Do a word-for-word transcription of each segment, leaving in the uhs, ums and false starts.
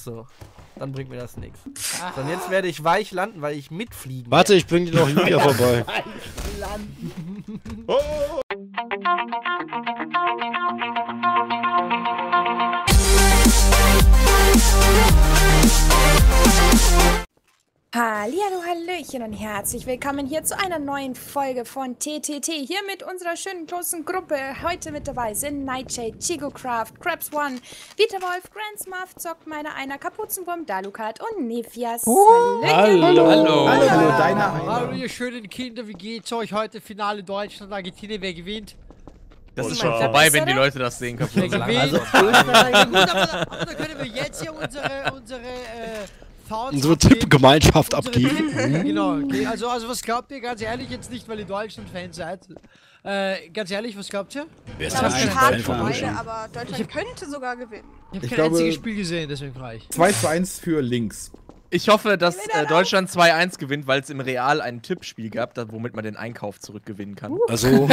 so. Dann bringt mir das nichts. So, und jetzt werde ich weich landen, weil ich mitfliegen Warte, ich bring dir noch Julia vorbei. Weich landen. Oh. Hallihallo, Hallöchen und herzlich willkommen hier zu einer neuen Folge von T T T. Hier mit unserer schönen großen Gruppe. Heute mit dabei sind Nightshade, Chigocraft, Krabs One, Vita-Wolf, Grandsmuff, Zockt meiner einer, Kapuzenwurm, Dalukat und Nefias. Oh, Hallöchen. hallo. Hallo, hallo, hallo, deine Hallo ihr schönen Kinder, wie geht's euch? Heute Finale Deutschland, Argentinien, wer gewinnt? Das Oh, ist schon ja. vorbei, wenn die Oder? Leute das sehen. Kaputt. Wer gewinnt? Also, Ja, gut, aber, aber dann können wir jetzt hier unsere, unsere, äh, Thoughts Unsere abgeben. Tippgemeinschaft Unsere abgeben. Tipp- Genau, okay. also, also was glaubt ihr, ganz ehrlich, jetzt nicht, weil ihr Deutschland-Fans seid. Äh, ganz ehrlich, was glaubt ihr? Wer ist Ja, denn das ein ist hart Fan für von beide, Deutschland? aber Deutschland könnte sogar gewinnen. Ich habe Ich kein glaube- einziges Spiel gesehen, deswegen frage ich. zwei zu eins für links. Ich hoffe, dass Gewinnt äh, er Deutschland zwei eins gewinnt, weil es im Real ein Tippspiel gab, da, womit man den Einkauf zurückgewinnen kann. Also, Und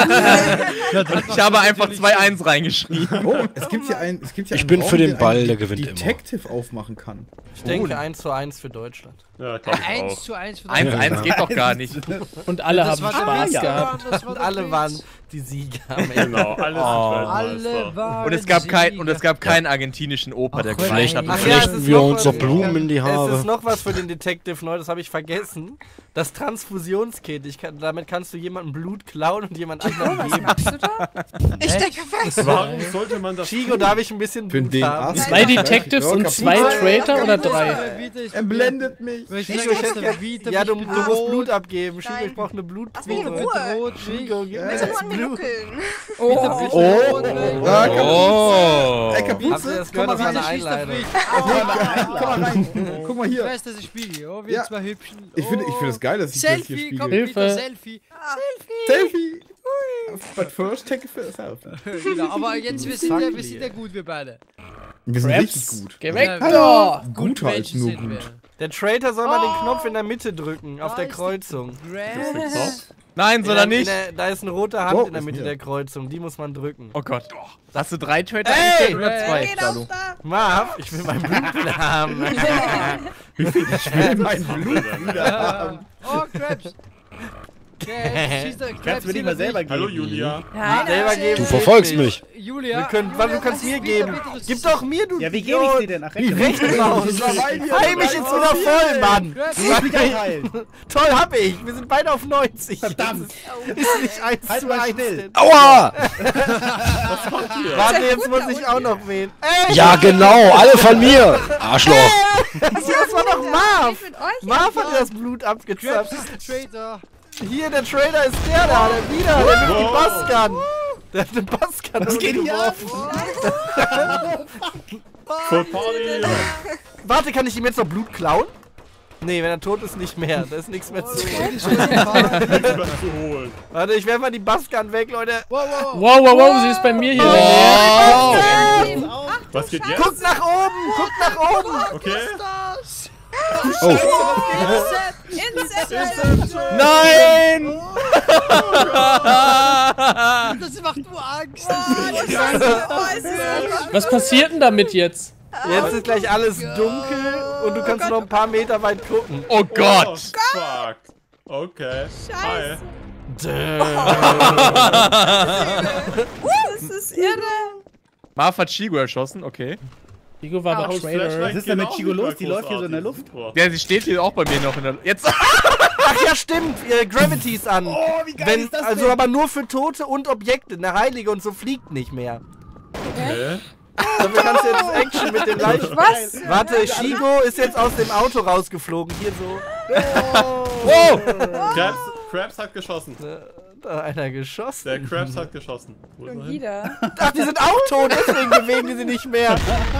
ich habe einfach zwei eins reingeschrieben. Oh, es gibt hier ein, es gibt hier Ich einen bin Raum, für den der Ball, einen der gewinnt immer. Detective aufmachen kann. Ich denke eins zu eins für Deutschland. Ja, glaub ich eins auch. zu eins für eins Deutschland. eins geht doch gar nicht. Und alle Das haben war der Spaß Witz, gehabt. das war Und der alle Witz. waren die Sieger am Ende. Genau, alles Oh. Alle waren Und es gab kein, und es Sieger. gab keinen argentinischen Opa, der Ach, geflecht hat. nein. Ach ja, flechten es ist wir noch uns was- doch Blumen in die Es Haare. ist noch was für den Detective neu, das habe ich vergessen. Das Transfusionskit. Ich kann, damit kannst du jemandem Blut klauen und jemand anderem Was geben. machst du da? Ich denke fest. Warum sollte man das Chigo, darf ich ein bisschen Für den Blut D N A. haben? Zwei Detectives und zwei Traitor oder drei? Er blendet mich. Welche Chigo, ich Leute hätte gern- Vita ja, du, mich du musst bedroht? Blut abgeben. Chigo, Nein. ich brauche eine Lass mich in Blutprobe. Ruhe. Bedroht, Chigo, gib mir Willst das du an mir Blut. nuckeln? Oh, Oh. Ja, komm. Oh! Ey, Habt ihr Kapuze, das komm gehört? mal Das war rein. eine Einleitung. Komm mal rein. Guck mal Ich hier. weiß, dass ich spiele. Oh, wir Ja. zwei Hübschen. Ich finde ich finde es geil, dass ich das hier Selfie, spiele. komm, Hilfe. wieder Selfie. Selfie. But first, take a selfie. Genau, aber jetzt, wir sind, ja, wir sind ja gut, wir beide. Wir sind richtig Raps, gut. geh weg Ja, da! Guter als Menschen nur sind wir. gut. Der Traitor soll mal den Oh. Knopf in der Mitte drücken, auf Da der ist die Kreuzung. Grass. Nein, In soll der- er nicht. in der- Da ist eine rote Hand Oh, in der ist Mitte mir. der Kreuzung, die muss man drücken. Oh Gott. Hast du drei Traitor Ey! eingestellt oder zwei? Geht auf da. Marv, ich will mein Blut wieder haben. Ich will mein Blut wieder haben. Oh, Krabs. Krabs, schießt der Krabs will ich mal selber Hallo Julia. Nein, Selber nein. geben. Du verfolgst mich. Julia. Wir können, warte, du kannst mir geben. Gib doch mir, du Ja, wie gebe ich dir denn? Ach, Die rechte Maus. Heil mich jetzt wieder voll, Mann. Toll, hab ich. Wir sind beide auf neunzig. Verdammt. Ist nicht eins zu eins. denn. Aua! Warte, jetzt muss ich auch noch wählen. Ey, Ja, genau, alle von mir! Arschloch! das war doch Marv. Ich mit euch. Marv hat dir das Blut Krabs abgezapft. ist der Traitor. Hier, der Trader ist der da, der wieder, der wirft die Bassgun. Der hat eine Bassgun umgeworfen. Full Party. Warte, kann ich ihm jetzt noch Blut klauen? Nee, wenn er tot ist, nicht mehr. Da ist nichts mehr zu holen. Nichts mehr zu holen. Warte, ich werfe mal die Bassgun weg, Leute. Wow, wow, wow. Wow, wow, wow, sie ist bei mir hier in der Nähe. Oh. Was geht jetzt? Guckt nach oben, guckt nach oben. Okay. Oh, Inception. Nein! Das macht nur Angst. Was passiert denn damit jetzt? Jetzt ist gleich alles dunkel und du kannst noch ein paar Meter weit gucken. Oh Gott! Oh, fuck. Okay. Hi. Das ist irre. Marv hat Chigo erschossen, okay. Chigo war der Ouch. Traitor. Was ist denn mit Chigo los? Die läuft hier so in der Luft. Ja, sie steht hier auch bei mir noch in der. Jetzt! Ach ja, stimmt, äh, Gravity ist an. Oh, wie geil Wenn, ist das denn? also aber nur für Tote und Objekte. Eine Heilige und so fliegt nicht mehr. Okay. Dafür kannst du jetzt Action mit dem Leichen. Was? Warte, Chigo ist jetzt aus dem Auto rausgeflogen. Hier so. Wow! Krabs, Krabs hat geschossen. Da hat einer geschossen. Der Krabs hat geschossen. Wo ist er Schon hin? wieder. Ach, die sind auch tot, deswegen bewegen die sie nicht mehr.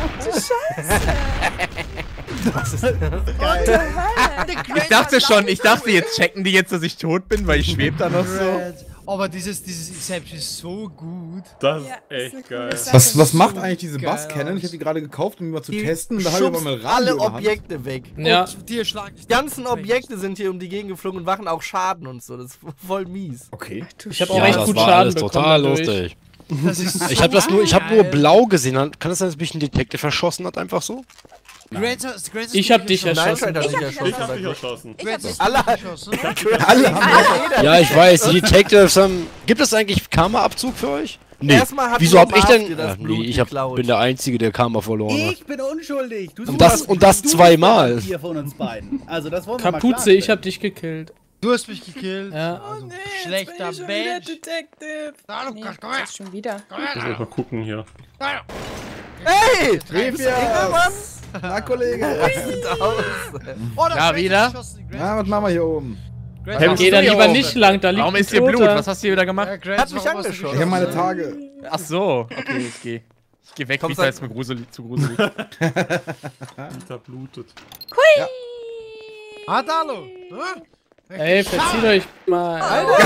Ich dachte schon, ich dachte jetzt checken die jetzt, dass ich tot bin, weil ich schweb da noch so. Aber dieses, dieses Inception ist so gut. Das ist Ja, echt ist eine geil. coole Sache. Was, was macht eigentlich diese Geil Bass Cannon? aus. Ich habe die gerade gekauft, um die mal zu Die testen. Und da habe ich aber schubst mal Radio alle in der Hand. Objekte weg. Ja. Und dir schlagen Die ganzen Objekte sind hier um die Gegend geflogen und machen auch Schaden und so. Das ist voll mies. Okay. Ich habe auch ja, echt das gut war Schaden alles bekommen total dadurch. lustig. Das ist Ich habe das nur, ich habe geil. nur blau gesehen. Kann es sein, dass mich ein Detective verschossen hat, einfach so? Grants hast- Grants hast Ich du hab mich dich erschossen. erschossen. Nein, Ich hab dich Ich hab erschossen. dich erschossen. Ich hab dich Alle, Geschossen. Alle haben Ja, ich weiß, die Detectives haben... Gibt es eigentlich Karma-Abzug für euch? Nee. Erstmal hat Wieso nur hab ich Marv denn... dir das Ach, Blut nee, ich hab, geklaut. bin der Einzige, der Karma verloren hat. Ich bin unschuldig. Du Und das- und das du zweimal. Hier von uns beiden. Also das wollen wir mal Kapuze, ich klarstellen. hab dich gekillt. Du hast mich gekillt. Ja. Also, schlechter Mensch. Detective. Na, Nee, Lukas, komm her. das ist schon wieder. Komm Ich muss her. mal gucken hier. Hey! Trefias! Na, Kollege! Oh, da Ja, Grants wieder? hat geschossen. Grants Na, was hat machen wir hier oben? Grants Hey, hat- Geh da du hier lieber oben? nicht lang, da liegt Warum ein ist hier Blut? Toter. Was hast du hier wieder gemacht? Ja, Grants, Hat mich warum hast du angeschossen. Ich hab meine geschossen? Tage. Ach so, okay, ich geh. Ich geh weg, Kommst Vita du- ist mir gruselig, zu gruselig. Vita blutet. Ah, Dalo. Ah? Ey, verzieht euch mal. Oh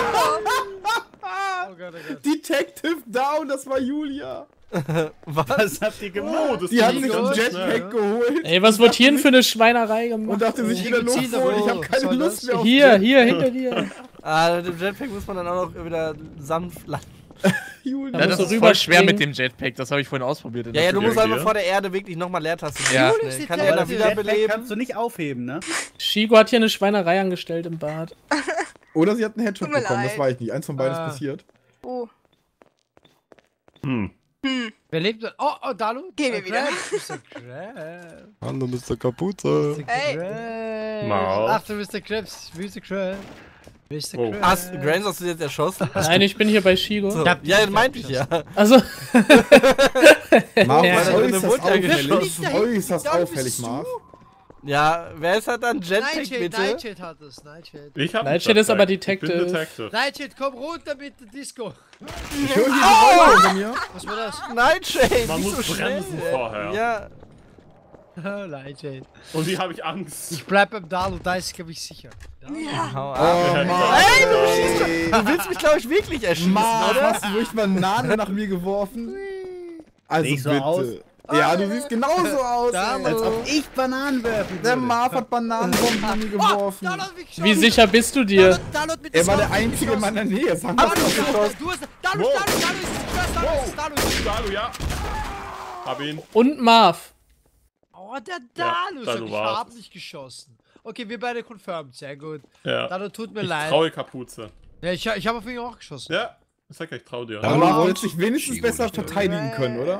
Gott, oh Gott. Detective down, das war Julia. Was habt ihr gemacht? Oh, das Die hat ging sich ganz einen schnell. Jetpack geholt Ey, was wird hier denn für eine Schweinerei und gemacht? dachte sich in der Luft, Ziel so, ich hab davor. keine Soll Lust das? mehr auf Hier, Jet- hier, hinter dir. Ah, dem Jetpack muss man dann auch noch wieder sanft landen. Julia. Ja, musst das du ist voll schwer rüberspringen. mit dem Jetpack, das habe ich vorhin ausprobiert. in Ja, der ja, du musst Folge. einfach vor der Erde wirklich nochmal Leertaste drücken. Ja. Schnell. Kann der Aber dann Das Jetpack wiederbeleben? kannst du nicht aufheben, ne? Shigo hat hier eine Schweinerei angestellt im Bad. Oder sie hat einen Headshot Tut mir bekommen, das leid. weiß ich nicht. Eins von beiden ist Ah. passiert. Oh. Hm. Wer lebt denn? Oh, oh, Dalo. Gehen wir Äh, wieder. Grants, Mister Krabs. Hallo, Mister Kapuze. Ey. Krabs. Maus. Ach du, Mister Krabs. Mister Krabs. Mister Oh. Krabs. Hast, Grants, hast du jetzt erschossen? Nein, ich bin hier bei Shigo. So. hab dich Ja, nicht meinte ich ja. Also, Marv, Ja, ist da drin äußerst wurde ja auffällig. geschossen. Äußerst Dalo, auffällig, bist du? Marv. Ja, wer ist halt dann Jetpack, Nightshade, bitte? Nightshade hat es. Nightshade. Ich hab Nightshade ist aber Ich bin Detective. Detective. Nightshade, komm runter mit der Disco. Ich höre hier die Räume hinter mir. Was war das? Nightshade, Man nicht muss so schnell. bremsen vorher. Ja, Nightshade. Und die habe ich Angst. Ich bleib beim Dalo, da ist glaube ich sicher. hau Oh, ab. Marv. Du willst mich, glaube ich, wirklich erschießen, Marv, oder? hast du wirklich Bananen nach mir geworfen? Also Nicht so bitte. aus. Ja, du siehst genauso aus, ey. Als ob ich Bananen werfen Der würde. Marv hat Bananenbomben an mir geworfen. Dalo hat mich geschossen. wie sicher bist du dir? Dalo hat mit Er war Sound der Einzige in geschossen. meiner Nähe. Sag Dalo mal, ist was geschossen. geschossen. Du hast. Dalo, Wow. Dalo, Dalo ist es. Dalo ist es. Dalo ist es. Dalu, ja. Hab ihn. Und Marv. Oh, der Ja, Dalo. Dalo ich war's. hab nicht geschossen. Okay, wir beide confirmed. Sehr gut. Ja. Dalo, tut mir Ich leid. traue Kapuze. Ja, ich, ich habe auf ihn auch geschossen. Ja. Ich sag ja, ich trau dir. Aber Marv wird sich wenigstens besser verteidigen können, oder?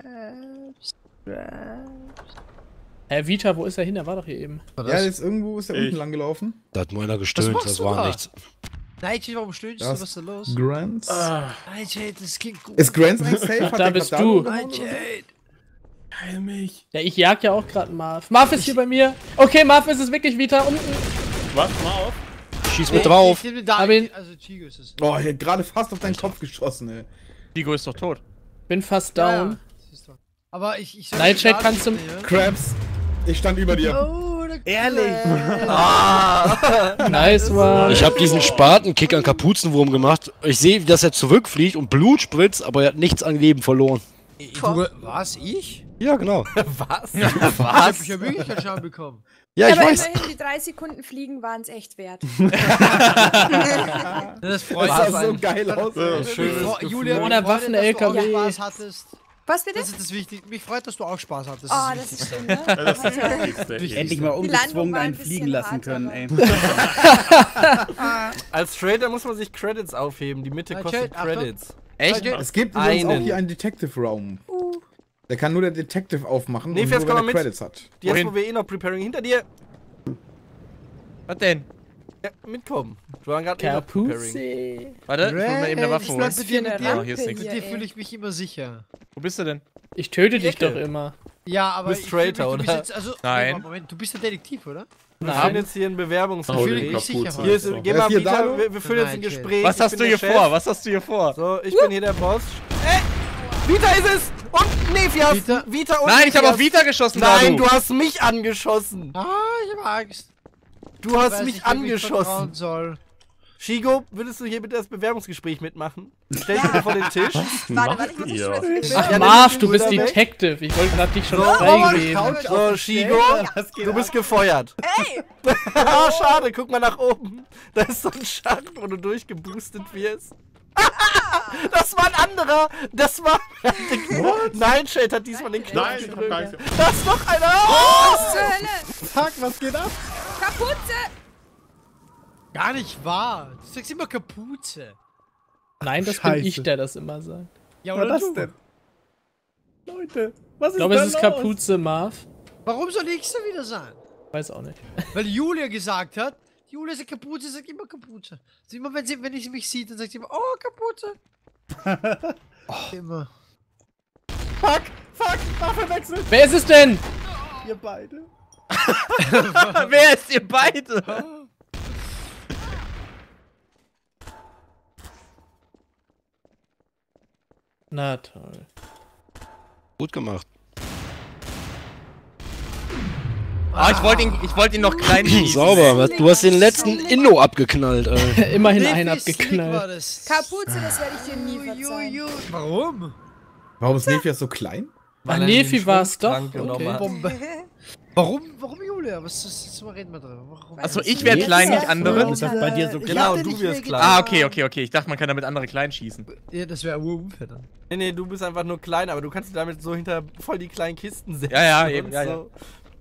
Herr Vita, wo ist er hin? Er war doch hier eben. Ja, jetzt irgendwo ist er Ich. unten lang gelaufen. Da hat nur einer gestöhnt, machst das du war da? nichts. Nightshade, warum stöhnst du? Das- Was ist da los? Grants. Nightshade, das klingt gut. Ist Grants eigentlich safe? Hat Da der bist grad du. Dalo gehauen oder so? Nightshade. Heil mich. Ja, ich jag ja auch gerade Marv. Marv ist hier bei mir. Okay, Marv ist es wirklich Vita unten. Warte mal auf. Schieß mit drauf. Ich, ich, ich, Hab ihn- also Chigo ist es. Oh, ich hab gerade fast auf deinen Kopf geschossen, ey. Digo ist doch tot. Bin fast Ja, down. ja. Siehst du. Aber ich, ich soll Nightshade Dalo kannst du- mitnehmen. Krabs, ich stand über dir. Oh, der Ehrlich? Nice one. Ich habe diesen Spatenkick an Kapuzenwurm gemacht. Ich sehe, dass er zurückfliegt und Blut spritzt, aber er hat nichts an Leben verloren. Du, was? Ich? Ja, genau. Was? Ich hab mich ja wirklich keinen Schaden bekommen. Ja, ich Aber weiß. immerhin, die drei Sekunden Fliegen waren es echt wert. Das freut Das mich. sah so geil aus. Ja. ey. Schönes Fre- Gefühl. Julia, Ohne mich freut, Waffen-L K W. dass du auch Spaß hattest. Was bitte? Das ist das Wichtige. Mich freut, dass du auch Spaß hattest. Oh, das ist schön, ne? Ja, das ist das Wichtigste. Endlich mal Die Landung ungezwungen war ein einen fliegen bisschen lassen hart, können, aber- ey. Als Trader muss man sich Credits aufheben. Die Mitte kostet Achtung. Credits. Echt? Es gibt übrigens Einen. auch hier einen Detective-Raum. Der kann nur der Detective aufmachen, Nee, und jetzt nur, komm wenn mal er mit. Credits hat. Jetzt, Wohin? wo wir eh noch preparing. Hinter dir. Was denn? Ja, mitkommen. Wir waren gerade eh noch preparing. Kapuze. Warte, ich will mal eben eine Waffe Ich holen. bleib mit dir, mit eine dir. Oh, hier ist Rampe nichts. Mit hier, dir ey. fühle ich mich immer sicher. Wo bist du denn? Ich töte dich Ecke. doch immer. Ja, aber bist ich fühl mich, Traitor, du bist oder? jetzt, also, Nein. Moment, Moment, du bist der Detektiv, oder? Wir Nein. führen jetzt hier ein Hau Bewerbungsgespräch. fühle den mich sicher, Kapuze. Hier ist, So. geh Wer mal ist hier Vita, Dalo? wir, wir führen jetzt ein Nein, Gespräch. Was Ich hast bin du der hier Chef. vor? Was hast du hier vor? So, ich bin hier der Boss. Äh, Vita ist es! Und Nefias! Vita? Vita und Nein, ich habe auf Nefias. Vita geschossen, Nein, Dalu. du hast mich angeschossen. Ah, ich hab Angst. Du Ich hast weiß mich nicht, wem ich vertrauen angeschossen. soll. Shigo, würdest du hier bitte das Bewerbungsgespräch mitmachen? Stell dich bitte vor den Tisch. Warte, warte, ich muss ihr? das schon jetzt Ach, Ja, Marv, dann du bist bist du wieder Detective. Ich wollte grad dich schon So, freigeben. So, Shigo, du bist gefeuert. Ey! Ah, schade, guck mal nach oben. Da ist so ein Schacht, wo du durchgeboostet wirst. Das war ein anderer! Das war... Nein, Shade hat diesmal den Knopf Nein, ich hab gar gedrückt. nicht. Das ist noch einer! Oh! Was zur Hölle? Fuck, was geht ab? Kapuze! Gar nicht wahr. Du sagst immer Kapuze. Nein, das Scheiße. bin ich, der das immer sagt. Ja, Was war oder das du? denn? Leute, was ist Ich glaube, da es ist los? Kapuze, Marv. Warum soll ich so wieder sein? Weiß auch nicht. Weil Julia gesagt hat, Julia sagt Kapuze, sagt immer Kapuze. Also immer, wenn sie, wenn sie mich sieht, dann sagt sie immer, oh, Kapuze. oh. Immer. Fuck, fuck, Waffe wechseln. Wer ist es denn? Ihr beide. Wer ist ihr beide? Na toll. Gut gemacht. Ah, ich wollte ihn, ich wollte ihn noch klein schießen. Sauber, was- du hast den letzten Inno abgeknallt, ey. Immerhin Levi einen Slick war abgeknallt. das. Kapuze, das werde ich dir nie Ju, verzeihen. ju, ju. Warum? Warum ist Nefi so klein? Ach, Weil er Nefi den war es doch. Schwungtrank genommen Okay. hat. Warum, warum, warum Julia? Was ist das? Reden wir drüber. Warum? Achso, ich werde klein, nicht andere. Ist das bei dir so Genau, klar? dir du nicht wirst wehgetan. klein. Ah, okay, okay, okay. Ich dachte, man kann damit andere klein schießen. Ja, das wäre unfair dann. Nee, nee, du bist einfach nur klein, aber du kannst damit so hinter voll die kleinen Kisten setzen. Ja, ja, und eben, ja, ja. so.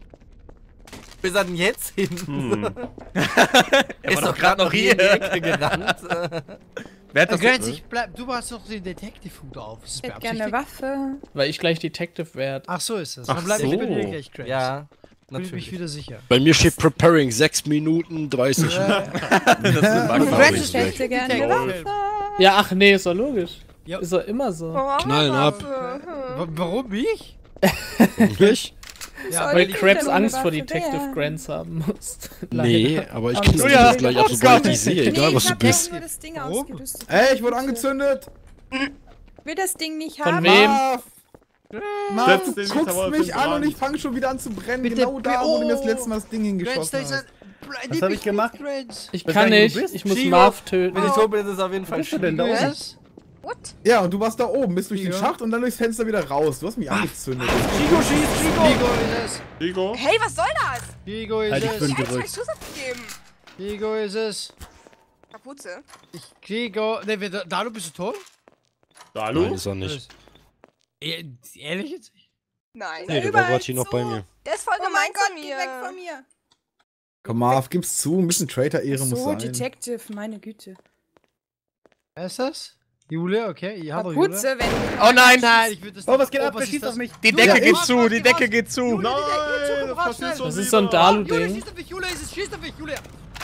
Wo ist er denn jetzt hin? Hm. Er ist doch gerade noch in die hier. Ecke gerannt. Wer hat das Grant, ich bleib, du hast noch den Detective-Hut auf. Ist das Ich hätte gerne eine beabsichtigt? Waffe. Weil ich gleich Detective werde. Ach so ist das. Ach Dann bleib ich so. bei dir gleich, Grant. Ja, Bin ich mich natürlich. wieder sicher. Bei mir steht Preparing sechs Minuten dreißig. Das ist ein Bug, Grant, glaub ich ich. hätte gerne eine Detective. Waffe. Ja, ach nee, ist doch logisch. Ja. Ist doch immer so. Knallen ab. Wa- Warum ich? Ich? Ja, Soll Weil ich Krabs denn Angst ohne vor Waffe Detective wehren? Grants haben muss. Nee, aber ich Oh, knall ja. dich gleich ab, Oh sobald Gott. ich dich sehe, Nee, egal was ich du hab doch bist. nur das Ding Warum? ausgerüstet. Ey, ich wurde angezündet! Ich will das Ding nicht Von haben. wem? Marv! Marv, Setz du den guckst Tower mich fünf an an. und ich fange schon wieder an zu brennen. Bitte, genau da, wo du mir das oh. letzte Mal das Ding Grant, hingeschossen da ist ein... hast. Was hab ich gemacht? Ich Weiß kann gar nicht, nicht. wo du bist. Ich muss Chico. Marv töten. Wenn ich tot bin, ist es auf jeden Wo Fall bist du denn da Wer oben? ist es? What? Ja, und du warst da oben, bist durch den Ja. Schacht und dann durchs Fenster wieder raus. Du hast mich angezündet. Chico schießt, Chico! Vigo ist es. Rigo? Hey, was soll das? Vigo ist Halt die es. fünf. Ich hätte euch Gerückt. Schuss gegeben. Vigo ist es. Kapuze. Ich Vigo... Ne, wer- Dalu, bist du tot? Da, Nein, hallo? ist er nicht. Eh, Ehrlich jetzt? Nein. Nee, der war Überall gerade hier noch bei so. mir. Der ist voll Oh gemein mein Gott, zu geh mir. weg von mir. Komm, Marv, gib's zu. Ein bisschen Traitor-Ehre muss So, sein. Detective, meine Güte. Wer ist das? Julia, okay. Ich habe Julia. Kapuze, wenn du... Oh nein! Nein, ich will das Oh, was geht Oh, ab? Wer ist schießt das? auf mich? Die Julia, Decke ja, geht was, zu, was, die was, Decke was? geht zu. Julia, die Decke geht zu, Nein, komm, das raus, passiert schnell. schon Das ist so ein wieder. Dalu-Ding. Julia, schießt auf mich, Julia, ist es, schießt auf mich, Julia.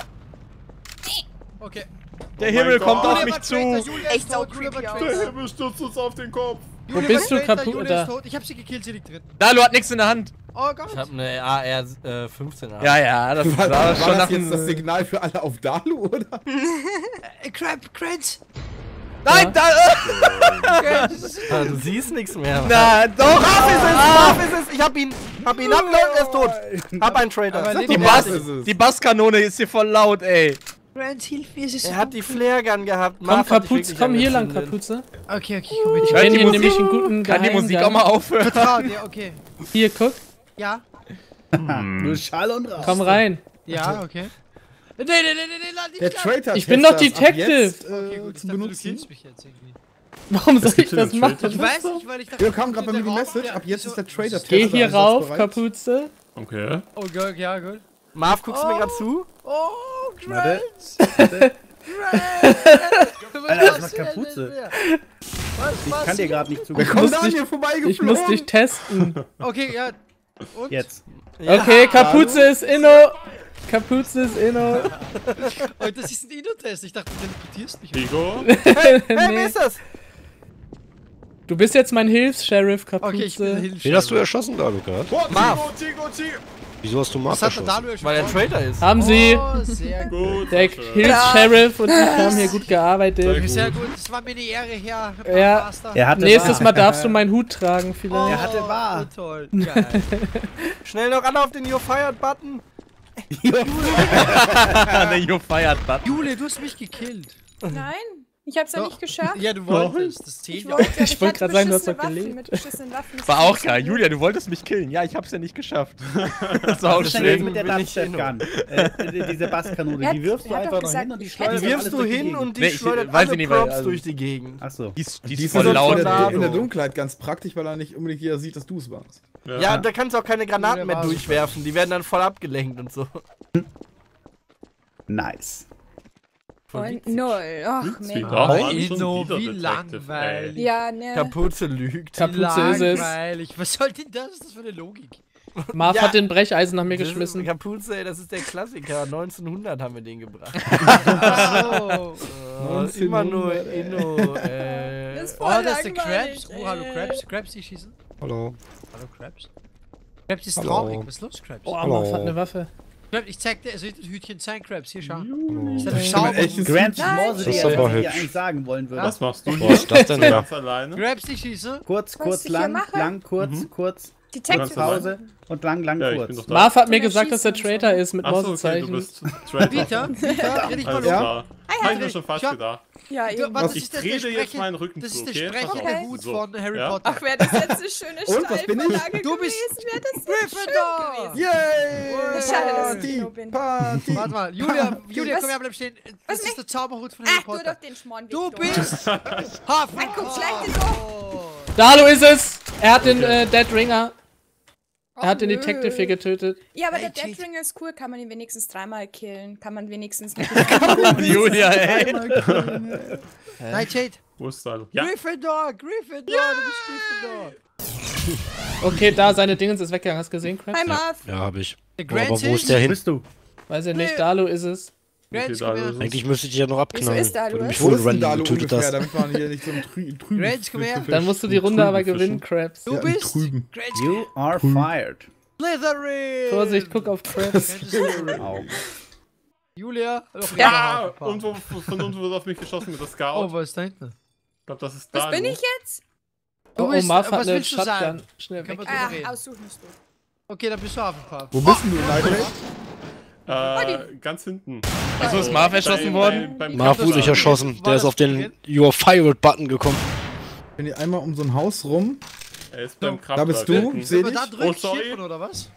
Okay. Der Oh Himmel mein kommt Gott. auf Julia mich war zu. Traitor, Julia ist Echt tot, so Julia war creepy aus. Traitor. Der Himmel stürzt uns auf den Kopf. Julia bist war du, Traitor, Kapu- Julia da? ist tot. Ich hab sie gekillt, sie liegt drin. Dalu hat nichts in der Hand. Oh Gott. Ich hab eine A R äh, fünfzehn. Ja, ja, das War, sah war schon das nach jetzt das einem... Signal für alle auf Dalu, oder? Äh, Crab, Grant. Nein, da... Grant, das ist... Ah, du siehst nichts mehr. Na, doch! Marv ist es! Marv ist es! Ich hab ihn! Hab ihn abgelenkt, er ist tot! Hab einen Trader. Aber Sag lebt doch Die, mal. Bass, ist es. die Basskanone ist hier voll laut, ey. Grant, hilf mir, es ist Er hat die Flaregun gehabt. Komm, Marv hat dich Kapuze, wirklich komm hier lang, angezündet. Kapuze. Okay, okay, komm mit. Ich Hört kenne die hier Musik? nämlich einen guten Kann die Musik auch Geheimgang. mal aufhören? Vertrauen, ja, okay. Hier, guck. Ja, Nur Schall und Rauch. Komm rein. ja, okay. Nee, nee, nee, nee, nee, lad nicht Der ab. Traitor Ich bin doch das ab Detective. Jetzt, äh, Okay, gut, ich zu dachte, du benutzen. killst mich jetzt irgendwie. Warum soll ich gibt hier das einen machen? Traitor? Ich weiß nicht, weil ich dachte... Ja, kam gerade bei mir die der Raum- Message. ja, Ab jetzt so- ist der Traitor Geh Tester hier rauf, einsatzbereit. Kapuze. Okay. Oh Gott, ja, gut. Marv, guckst du mir gerade zu? Oh, Warte. Grant! Alter, das macht Kapuze. Was, Ich was? kann dir gerade nicht Wer zugeben. kommt muss da an dich- mir vorbeigeflogen? Ich muss dich testen. Okay, ja. Und? Jetzt. Okay, Kapuze ist Inno. Kapuze ist Inno. Oh, das ist ein Inno-Test. Ich dachte, du teleportierst mich. Rigo? Hey, wer Nee. ist das? Du bist jetzt mein Hilfs-Sheriff, Okay, ich bin Kapuze. Hilfe. Wen hast du erschossen, Dalu, gerade? Marv. Tigo, Tigo, Wieso hast du Marv Was hat der erschossen? Dalu schon Weil er ein vor? Traitor ist. Haben Sie. Oh, sehr gut. Gut, Der Sascha. Hilfs-Sheriff und ich haben hier gut gearbeitet. Sehr gut, das war mir eine Ehre, Herr Ja. Master. Er hatte Nächstes wahr. Mal darfst du meinen Hut tragen, Oh, vielleicht. Er hatte wahr. Oh, toll. Geil. Schnell noch alle auf den You're Fired-Button. Der You Fired Button. Julia, du hast mich gekillt. Nein. Ich hab's ja Doch. nicht geschafft. Ja, du wolltest. Das zählt Ich ja auch. wollte, Ich wollte gerade sagen, du hast doch Waffen, gelebt. mit beschissenen Waffen. Das War ist auch nicht so geil. gut. Julia, du wolltest mich killen. Ja, ich hab's ja nicht geschafft. Das war auch Was ist denn Deswegen jetzt mit der bin ich Dubstep Gun? Äh, diese Basskanone, Er die hat- wirfst du er hat einfach doch noch gesagt, hin und die ich schleudert hätte- Die alles wirfst du durch die hin Gegend. und die Nee, ich- schleudert weiß ich alle nicht, weil, Props also- durch die Gegend. Achso. Die ist, die Die ist ist voll in laut. der, Tornado. in der Dunkelheit ganz praktisch, weil er nicht unbedingt jeder sieht, dass du es warst. Ja, da kannst du auch keine Granaten der mehr war so durchwerfen. Die werden dann voll abgelenkt und so. Nice. Und null. Ach, Wie Mensch. da waren Inno, schon wieder wie Detective, langweilig. ey. Ja, ne. Kapuze lügt. Kapuze ist es. Langweilig. Was soll denn das? Was ist das für eine Logik? Marv Ja. hat den Brecheisen nach mir Das ist- geschmissen. Kapuze, ey, das ist der Klassiker. neunzehnhundert haben wir den gebracht. Oh, Oh, immer nur Inno, äh. Das ist oh voll das ist der langweilig, Krabs. Oh, hallo ey. Krabs. Krabs, die schießen. Hallo. Hallo Krabs. Krabs ist Hallo. traurig. Was ist los, Krabs? Oh, Hallo. Marv hat eine Waffe. Krabs, ich zeig dir, es wird das Hütchen sein, Krabs. Hier, schau. Hallo. Ist das ein Schau. echtes Grant Nein. Morse, Das der ist aber dir hübsch. eigentlich sagen wollen würde. Was machst du Was hier? ist das denn da? Ganz alleine? Krabs, die schießen. Kurz, Was kurz, ich hier lang, mache? lang, kurz, kurz, Detective. Pause und lang, lang, Ja, ich bin kurz. doch da. Marv hat mir Oder gesagt, dass er schießen und Traitor so. ist mit Achso, okay, du Morsezeichen. bist Traitor. Vita, Vita, dreh dich mal Alles um. klar. Hab ich mir schon fast Schau. gedacht. Ja, Du, eben. warte, Ich das ist der drehe dir jetzt Sprecher- meinen Rücken Das zu, ist der okay? Pass sprechende auf. Hut So. von Harry Ja? Potter. Ach, wäre das jetzt eine schöne Und, was bin ich? Steilvorlage Du bist gewesen, wäre das jetzt Gryffindor. schön gewesen. Yay! Schade, dass ich Party, Inno bin. Party. Warte mal, Julia, Julia, Was? komm her, bleib stehen. Das Was ist mich- der Zauberhut von Harry Ach, du Potter. doch den Schmorn. Du Victor. bist Ach, guck, schlag den doch. Oh. Dalu ist es! Er hat den Okay. äh, Dead Ringer. Oh, Er hat den nö. Detective hier getötet. Ja, aber Hey, der cheat. Death Ringer ist cool. Kann man ihn wenigstens dreimal killen. Kann man wenigstens mit Julia, ey. Nightshade. Wo ist da? Ja. Gryffindor, Gryffindor, du bist Gryffindor. Okay, da, seine Dingens ist weggegangen. Hast du gesehen, Krabs? Hi, Marv. Ja, hab ich. Der Oh, aber Grant wo ist der Wo hin? bist du? Weiß ich nicht, Nee. Dalu ist es. Grant, Okay, komm da her. ist es. Eigentlich müsste ich dich ja noch abknallen. Wieso ist da, weil du du? mich Wo wohl ist denn da random getötet ungefähr, hast. damit man hier nicht so im Trü trüben... Grant, komm her. Dann musst du die Im Runde Trüben aber fischen. gewinnen, Krabs. Du Ja, im bist Trüben. Grant. You are fired. Slytherin. Vorsicht, guck auf Krabs. Grant ist Slytherin. Au. Julia. Oh, Ah, und wo, von uns wurde auf mich geschossen mit der Scout. Oh, was ist da hinten? Ich glaube, das ist Was da. bin ich jetzt? Du Oh, oh bist- Marv hat was eine willst du sagen? Shotgun. Schnell Können weg. wir drüber Ah, reden? aussuchen musst du. Okay, dann bist du Hufflepuff. Wo bist denn du, Nightmare? Äh, ganz hinten. Also ist Marv erschossen Beim- worden? beim- beim Marv Kampf- wurde nicht erschossen. War Der ist das auf den Beginn? You are fired Button gekommen. Bin hier einmal um so ein Haus rum. Er ist beim Da bist du, Krabben. ich seh Wenn man da dich. drückt, Oh, sorry. stirbt man, oder was?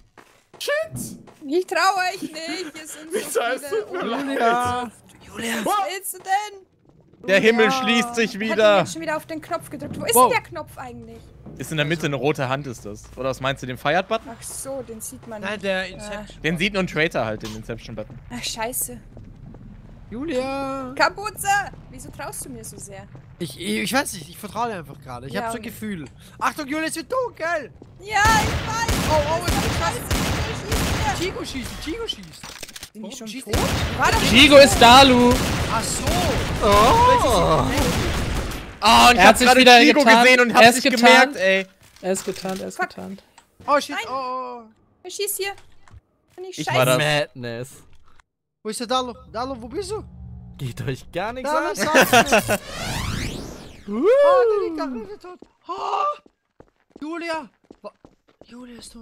Ich traue euch nicht. Hier sind so Scheiße, viele. tut mir leid. Julia. Was willst du denn? Der Himmel Ja. schließt sich Hat ihn wieder. jetzt schon wieder auf den Knopf gedrückt. Wo ist Wow. denn der Knopf eigentlich? Ist in der Mitte eine rote Hand, ist das. Oder was meinst du, den Fired-Button? Ach so, den sieht man Nein, nicht. der Inception. Den sieht nur ein Traitor halt, den Inception-Button. Ach, scheiße. Julia. Kapuze! Wieso traust du mir so sehr? Ich, ich, ich weiß nicht, ich vertraue dir einfach gerade. Ich Ja, habe so ein und- Gefühl. Achtung, Julia, es wird dunkel. Ja, ich weiß! Oh, oh, es wird Scheiße, ich schieße Chico schießt, Chico schießt. Bin ich schon schießt tot? War doch Chigo ist Dalu. Ach so. Oh, und ich Er hat hab sich gerade wieder Chico getarnt. gesehen und Er hab's ist nicht getarnt. gemerkt, ey. Er ist getarnt, er ist Fuck. getarnt. Oh, shit. Nein. Oh, oh. Er schießt hier. Bin ich Ich scheiße. war das. Madness. Wo ist der Dalo? Dalo, wo bist du? Geht euch gar nichts Da an. ist er. Oh, der liegt da, der ist tot. Oh. Julia. Wa- Julia ist tot.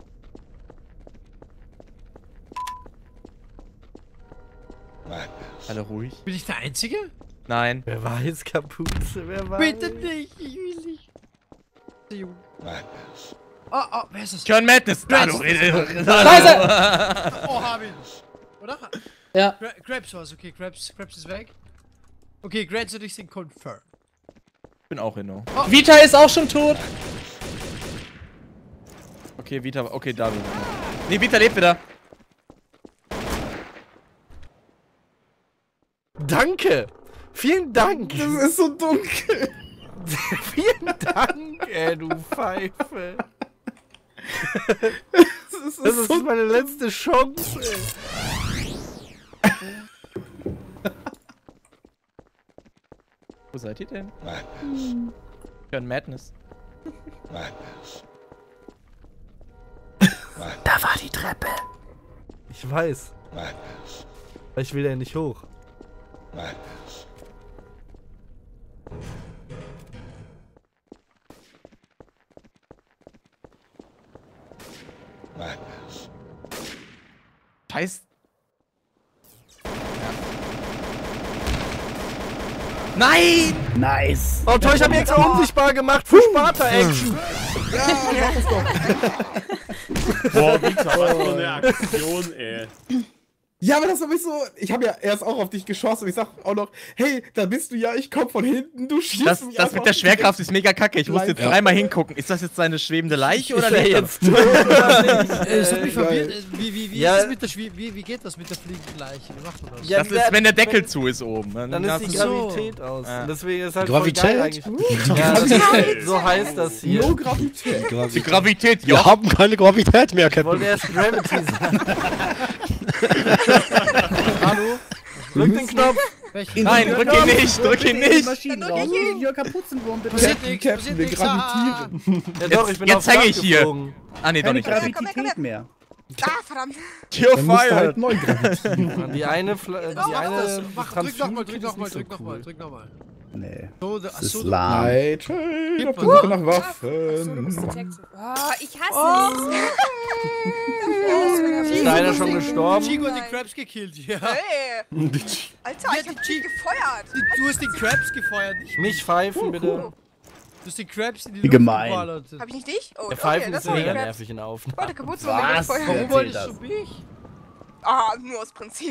Alle ruhig. Bin ich der Einzige? Nein. Wer weiß, Kapuze, wer weiß. Bitte nicht, ich will nicht. Oh, oh, wer ist das? Turn Madness. Grant. Hallo, rede. Scheiße! Oh, hab ihn. Oder? Ja. Gra Krabs war's, okay, Krabs, Krabs ist weg. Okay, Grant und ich sind confirmed. Ich bin auch Inno. Vita ist auch schon tot. Okay, Vita, okay, da bin ich. Nee, Vita lebt wieder. Danke! Vielen Dank! Das ist so dunkel. Vielen Dank, ey, du Pfeife. Das ist, Das ist so meine letzte Chance, ey. Wo seid ihr denn? Turn Madness. Da war die Treppe. Ich weiß. Aber ich will ja nicht hoch. Scheiß. Nein! Nice. Oh toll, ich hab mich extra unsichtbar gemacht für Sparta-Action. Boah, Vita, was für eine Aktion, ey. Ja, aber das ist so. Ich habe ja erst auch auf dich geschossen und ich sag auch noch, hey, da bist du ja, ich komm von hinten, du schießt Das, mich das einfach mit der direkt. Schwerkraft ist mega kacke. Ich musste jetzt Ja. dreimal hingucken. Ist das jetzt seine schwebende Leiche oder Ist er lebt er jetzt tot oder nicht? Äh, das hat mich geil. verwirrt. Äh, Wie, wie, wie, Ja. ist das mit der Schwie wie, wie geht das mit der fliegenden Leiche? Wie macht man das? Ja, Das ist, wenn der Deckel zu ist oben. Dann ist die hast du- Gravität aus. Ja. Und deswegen ist halt Gravität? voll geil eigentlich. Ja, das ist, so heißt das hier. No Gravität. Die Gravität, Wir ja. haben keine Gravität mehr, Ich wollte Captain. erst Gravity sagen. Hallo? Drück den Knopf. Welchen? Nein, drück ihn nicht, drück ihn nicht. Maschinen Dann drück raus. ich ihn. Hier Kapuzenwurm, bitte. Passiert Captain, nichts, Captain, passiert wir nichts. gravitieren. Ja doch, ich bin Jetzt aufs häng Dach ich hier. geflogen. Ah, nee, doch Keine nicht. Gravität mehr. Ah, verdammt. You're Dann musst du halt fired. neu gravitieren. Und Die eine, Fla äh, die Mach eine das. Mach, drück nochmal, drück Transfusion nochmal, ist drück nicht so nochmal, cool. drück nochmal. Nee. So, Das ach ist so, lahm. Nightshade, auf der Gib Suche nach Achso, du Waffen. bist Detective. Oh, ich hasse es. Ist einer schon gestorben? Chico hat den Krabs gekillt, ja. Hey. Alter, ich die hab Chi- dich gefeuert. Du hast den Krabs gefeuert, nicht Mich pfeifen bitte. Du hast den Krabs in die Wie Luft gemein. geballert. Hab ich nicht dich? Oh, Der okay, Pfeifen das ist war mega Crabs. nervig in der Aufnahme. Oh, der Kapuze Was? war gefeuert. Wer Warum wolltest erzählt du mich? Ah, nur aus Prinzip.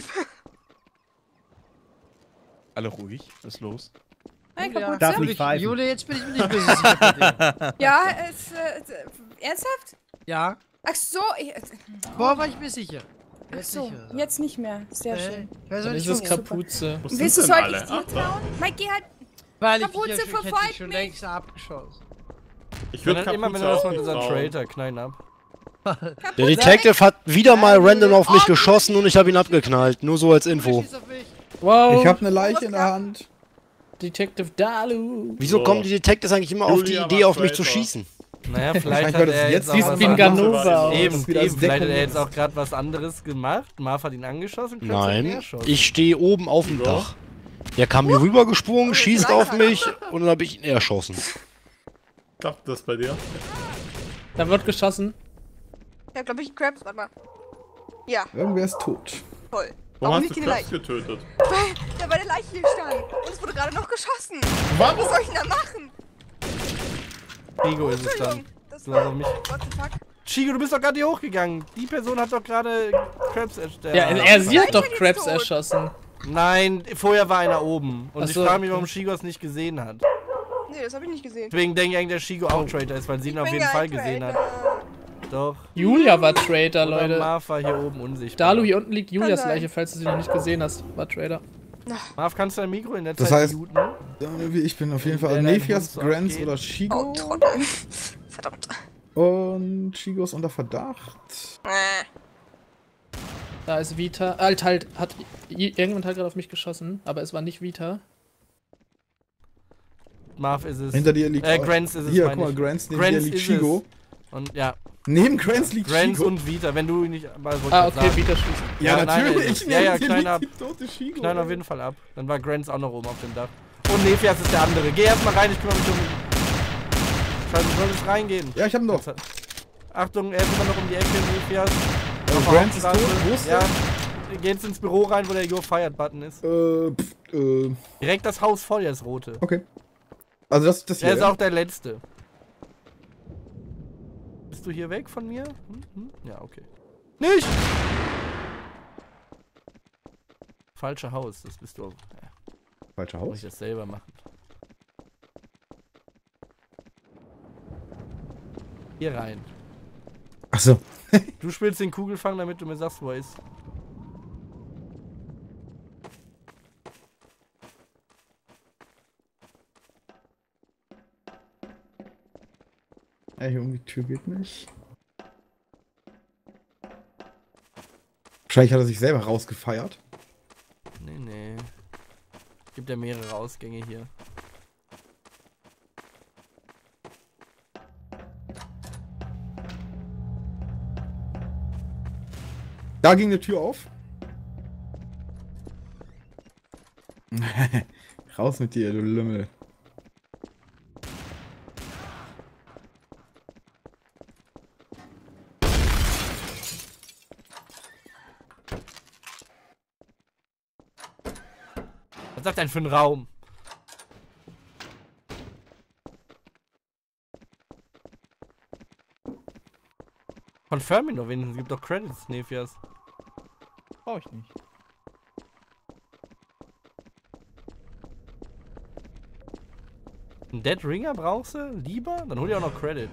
Alle ruhig, was ist los? Hey, Julia, Kapuze? Darf Jule, nicht pfeifen. Jule, jetzt bin ich mir nicht mehr so sicher bei dir. Ja, es, äh, ernsthaft? Ja, Ach so, ich, äh, vorher war ich mir sicher. ach Jetzt so, sicher. jetzt nicht mehr. Sehr Äh, schön. ich weiß auch nicht, Das ist warum. Kapuze. Wo Willst du, sind soll denn ich alle? dir Ach, da. trauen? Mike, geh halt. Weil ich, Kapuze ich, ich, ich hätte verfolgt dich schon mich. längst abgeschossen. Ich Wenn würde dann immer, wenn du Kapuze das auch mit nicht unserem trauen. Traitor knallen ab. Der Detective hat wieder mal random auf mich geschossen und ich habe ihn abgeknallt. Nur so als Info. Schieß auf mich. Wow. Ich habe eine Leiche in der Hand. Detective Dalu. Wieso So. kommen die Detectives eigentlich immer auf die Julia Idee, war auf mich zu Traitor. schießen? Naja, vielleicht Wahrscheinlich, hat weil das er jetzt jetzt auch siehst was wie ein anderes- Ganova aus. Eben, Das wieder als eben, vielleicht hat Deckung er jetzt ist. auch gerade was anderes gemacht. Marv hat ihn angeschossen. Krebs hat ihn Nein, erschossen. ich stehe oben auf dem Ja. Dach. Der kam hier rüber gesprungen, schießt auf mich und dann habe ich ihn erschossen. Klappt das bei dir? Da wird geschossen. Ja, glaube ich, Crabs, warte mal. Ja, Irgendwer ist tot. toll. Warum Warum hast liegt du die Krebs Leiche? getötet? Weil der bei der Leiche hier stand. Und es wurde gerade noch geschossen. Was soll ich denn da machen? Chigo ist es dann. Entschuldigung. Das Glaub war... mich. What the fuck? Chigo, du bist doch gerade hier hochgegangen. Die Person hat doch gerade Krebs erstellt. Ja, er sie hat doch Leiche ist Krabs tot. erschossen. Nein, vorher war einer oben. Und Ach ich so. frage mich, warum Chigo es nicht gesehen hat. Nee, das habe ich nicht gesehen. Deswegen denke ich eigentlich, dass Chigo auch Traitor ist, weil sie ihn Ich auf bin jeden ja Fall ein gesehen hat. Traitor. Doch. Julia war Traitor, Oder Leute. Marv war hier oben unsichtbar. Dalu, hier unten liegt Julias Kann sein. Leiche, falls du sie noch nicht gesehen hast. War Traitor. Marv, kannst du dein Mikro in der Das Zeit heißt- muten? Ja, Ich bin auf jeden Wer Fall dein Nephias, Hund so Grants abgeht. oder Oh, Chigo. Trottel. Verdammt. Und Chigo ist unter Verdacht. Äh. Da ist Vita. Alt halt, hat i- irgendjemand halt gerade auf mich geschossen, aber es war nicht Vita. Marv ist es. Hinter dir liegt. Äh, Grants ist es, Hier, meine guck mal, ich. Grants, neben Grants dir liegt ist Chigo. Und ja, Neben Grants liegt Grants Chigo. und Vita, wenn du ihn nicht. Mal wollte ich Ah, grad okay, sagen. Vita schießt. Ja, Ja, nein, natürlich. ja, ja, neben dir klein liegt ab. die tote Chigo. Knallen auf jeden Fall ab. Dann war Grants auch noch oben auf dem Dach. Und Nephias ist der andere. Geh erstmal rein, ich kümmere mich um. Scheiße, ich soll nicht reingehen. Ja, ich hab ihn doch. Achtung, er ist immer noch um die Ecke, Nephias. Äh, Auf der Grants ist tot. Hauptstraße. Wo ist Ja. der? Geh jetzt ins Büro rein, wo der Your Fired Button ist. Äh, pff, äh, Direkt das Haus vor dir, das rote. okay. Also das, das hier. Er ist ja? auch der letzte. Bist du hier weg von mir? Hm? Hm? Ja, okay. Nicht! Falsche Haus, das bist du auch. Ja, Falscher muss Haus. ich das selber machen. Hier rein. Achso. Du spielst den Kugelfang, damit du mir sagst, wo er ist. Ja, hier um die Tür geht nicht. Wahrscheinlich hat er sich selber rausgefeiert. Nee, nee. Gibt ja mehrere Ausgänge hier. Da ging eine Tür auf. Raus mit dir, du Lümmel. Was sagt denn für ein Raum? Confirm ihn nur wenigstens. Es gibt doch Credits, Nefias. Brauch ich nicht. Ein Dead Ringer brauchst du? Lieber? Dann hol dir auch noch Credits.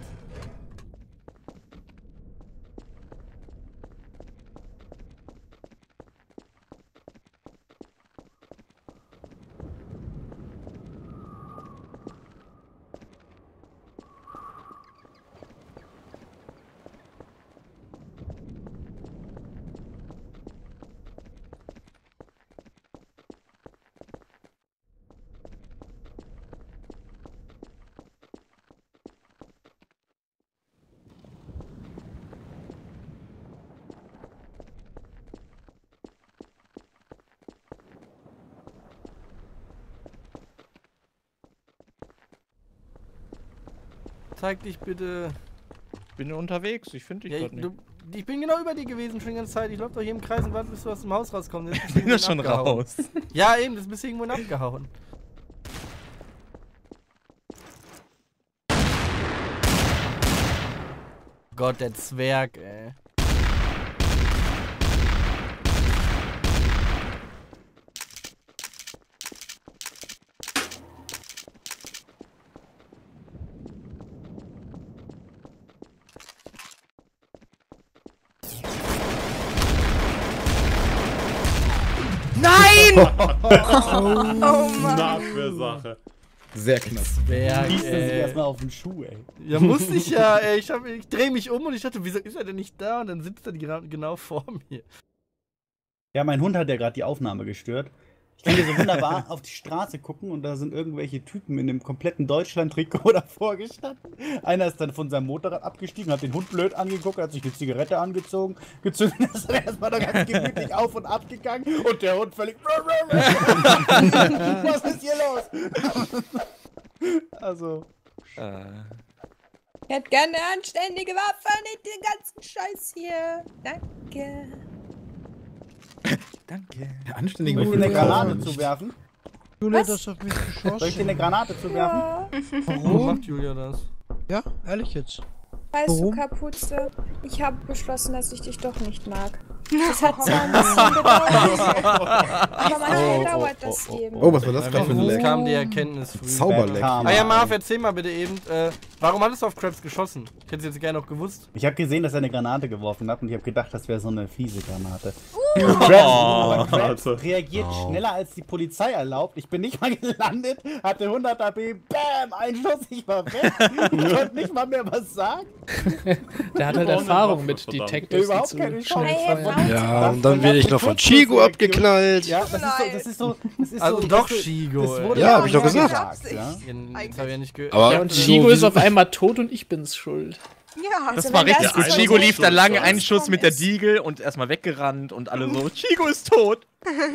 Zeig dich bitte. Ich bin unterwegs, ich finde dich Ja, ich, grad nicht. du, ich bin genau über dir gewesen schon die ganze Zeit. Ich laufe doch hier im Kreis und warte, bis du aus dem Haus rauskommst. Ich bin ja schon abgehauen. raus. Ja, eben, das bist du irgendwo abgehauen. Gott, der Zwerg, ey. Nein! Oh Mann. Nachwehrsache. Sehr knapp. Zwerg, Schießt er sich ey. erstmal auf den Schuh, ey. Ja, musste ich ja, ey. Ich, hab, ich dreh mich um und ich dachte, wieso ist er denn nicht da? Und dann sitzt er die, genau vor mir. Ja, mein Hund hat ja gerade die Aufnahme gestört. Ich kann hier so wunderbar auf die Straße gucken und da sind irgendwelche Typen in dem kompletten Deutschland-Trikot davor gestanden. Einer ist dann von seinem Motorrad abgestiegen, hat den Hund blöd angeguckt, hat sich eine Zigarette angezogen, gezündet, ist dann erstmal da ganz gemütlich auf und ab gegangen und der Hund völlig. Was ist hier los? Also. Äh. Ich hätte gerne eine anständige Waffe, nicht den ganzen Scheiß hier. Danke. Danke. Der anständige Soll ich dir eine Granate zuwerfen? Julia, Was? das auf mich geschossen. Soll ich dir eine Granate zuwerfen? Ja. Warum Warum? macht Julia das? Ja, ehrlich jetzt. Weißt Warum? du, Kapuze, ich habe beschlossen, dass ich dich doch nicht mag. Das hat zwar ein bisschen gedauert, aber manchmal Oh, dauert oh, das oh, eben. Oh, was war das gerade für ein Warum Leck? kam die Erkenntnis früh? Zauberleck. Karma. Ah ja, Marv, erzähl mal bitte eben, äh, warum hattest du auf Krabs geschossen? Ich hätte es jetzt gerne noch gewusst. Ich habe gesehen, dass er eine Granate geworfen hat und ich habe gedacht, das wäre so eine fiese Granate. Oh. Aber Krabs Alter. reagiert schneller als die Polizei erlaubt. Ich bin nicht mal gelandet, hatte hundert A P, bam, ein Schuss, ich war weg. Ich konnte nicht mal mehr was sagen. Der hat halt Ohne Erfahrung Waffe, mit verdammt. Detectives, Überhaupt die keine zu Chance. schnell feuern. Ja, und dann werde ich noch von Chigo abgeknallt. Ja, das ist so, das ist so, das ist Also so, doch das ist so- Chigo, das ey. wurde Ja, hab ich doch vorher gesagt. ja? Ja, jetzt hab ich ja nicht gehört. Aber Ja, und so Chigo wie- ist auf einmal tot und ich bin's schuld. Ja, Das Also war wenn richtig das gut. so Chigo ein lief da lange, einen Schuss Schuss mit der ist. Diegel und erstmal weggerannt und alle so, Chigo ist tot.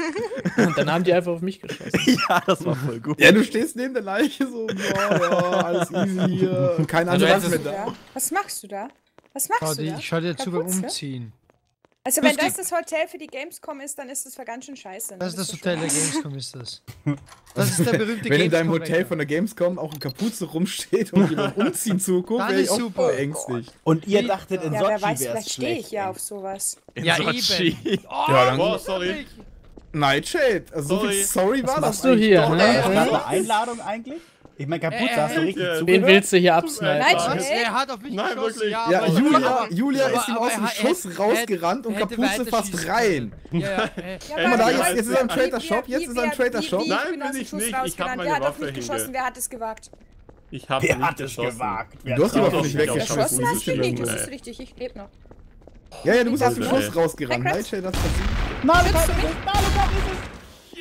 Und dann haben die einfach auf mich geschossen. Ja, das war voll gut. Ja, du stehst neben der Leiche so, ja, ja, alles easy hier. Und kein Also anderer jetzt mehr ist- da. Ja. Was machst du da? Was machst Schau du dir, da? ich schau dir zu beim Kapuze? Umziehen. Also wenn das das Hotel für die Gamescom ist, dann ist das für ganz schön scheiße. ne? Das ist das bist Hotel du der schon- Gamescom, ist das. Das ist der berühmte Wenn in deinem Gamescom-Rechner. Hotel von der Gamescom auch ein Kapuze rumsteht und jemand umziehen zuguckt, Dann wäre ich ist auch super. voll ängstlich. Und ihr dachtet, in Ja, wer Sochi weiß, wäre vielleicht es stehe ich schlecht. ja auf sowas. In Ja, Sochi. eben. Ja, dann. Boah, sorry. Nightshade. Also so viel Sorry. sorry war Was das machst du hier, doch ne? nicht. Ist das eine Einladung eigentlich? Ich meine, Kapuze, hast du richtig Äh, Wen zugehört? willst du hier absnipen? Nein, Was? ey. Er hat auf mich Nein, geschossen, wirklich. ja, Ja, aber- Julia, aber- Julia aber- ist ihm aber aus dem er Schuss hätte- rausgerannt und hätte Kapuze weiter fast schießen rein. können. Ja, ja, äh, Ja, Guck mal, da, warte, jetzt, warte, jetzt ist er im wie- Trader wie- Shop, wie- jetzt ist er im wie- Trader wie- Shop. wie- Nein, Ich bin aus will dem ich Schuss nicht. Ich hab rausgerannt. meine Wer hat auf Waffe mich geschossen? hinge- Wer hat es gewagt? Ich hab Wer nicht hat es geschossen. gewagt? Wer Du hast ihn hat aber es nicht gewagt? weggeschossen. Geschossen hast du Sicher, nicht, das Junge. ist richtig. Ich lebe noch. Ja, ja, du bist aus dem Nee. Schuss rausgerannt. Hey, Nightshade, das passiert. Malekot ist es! Malekot ist es!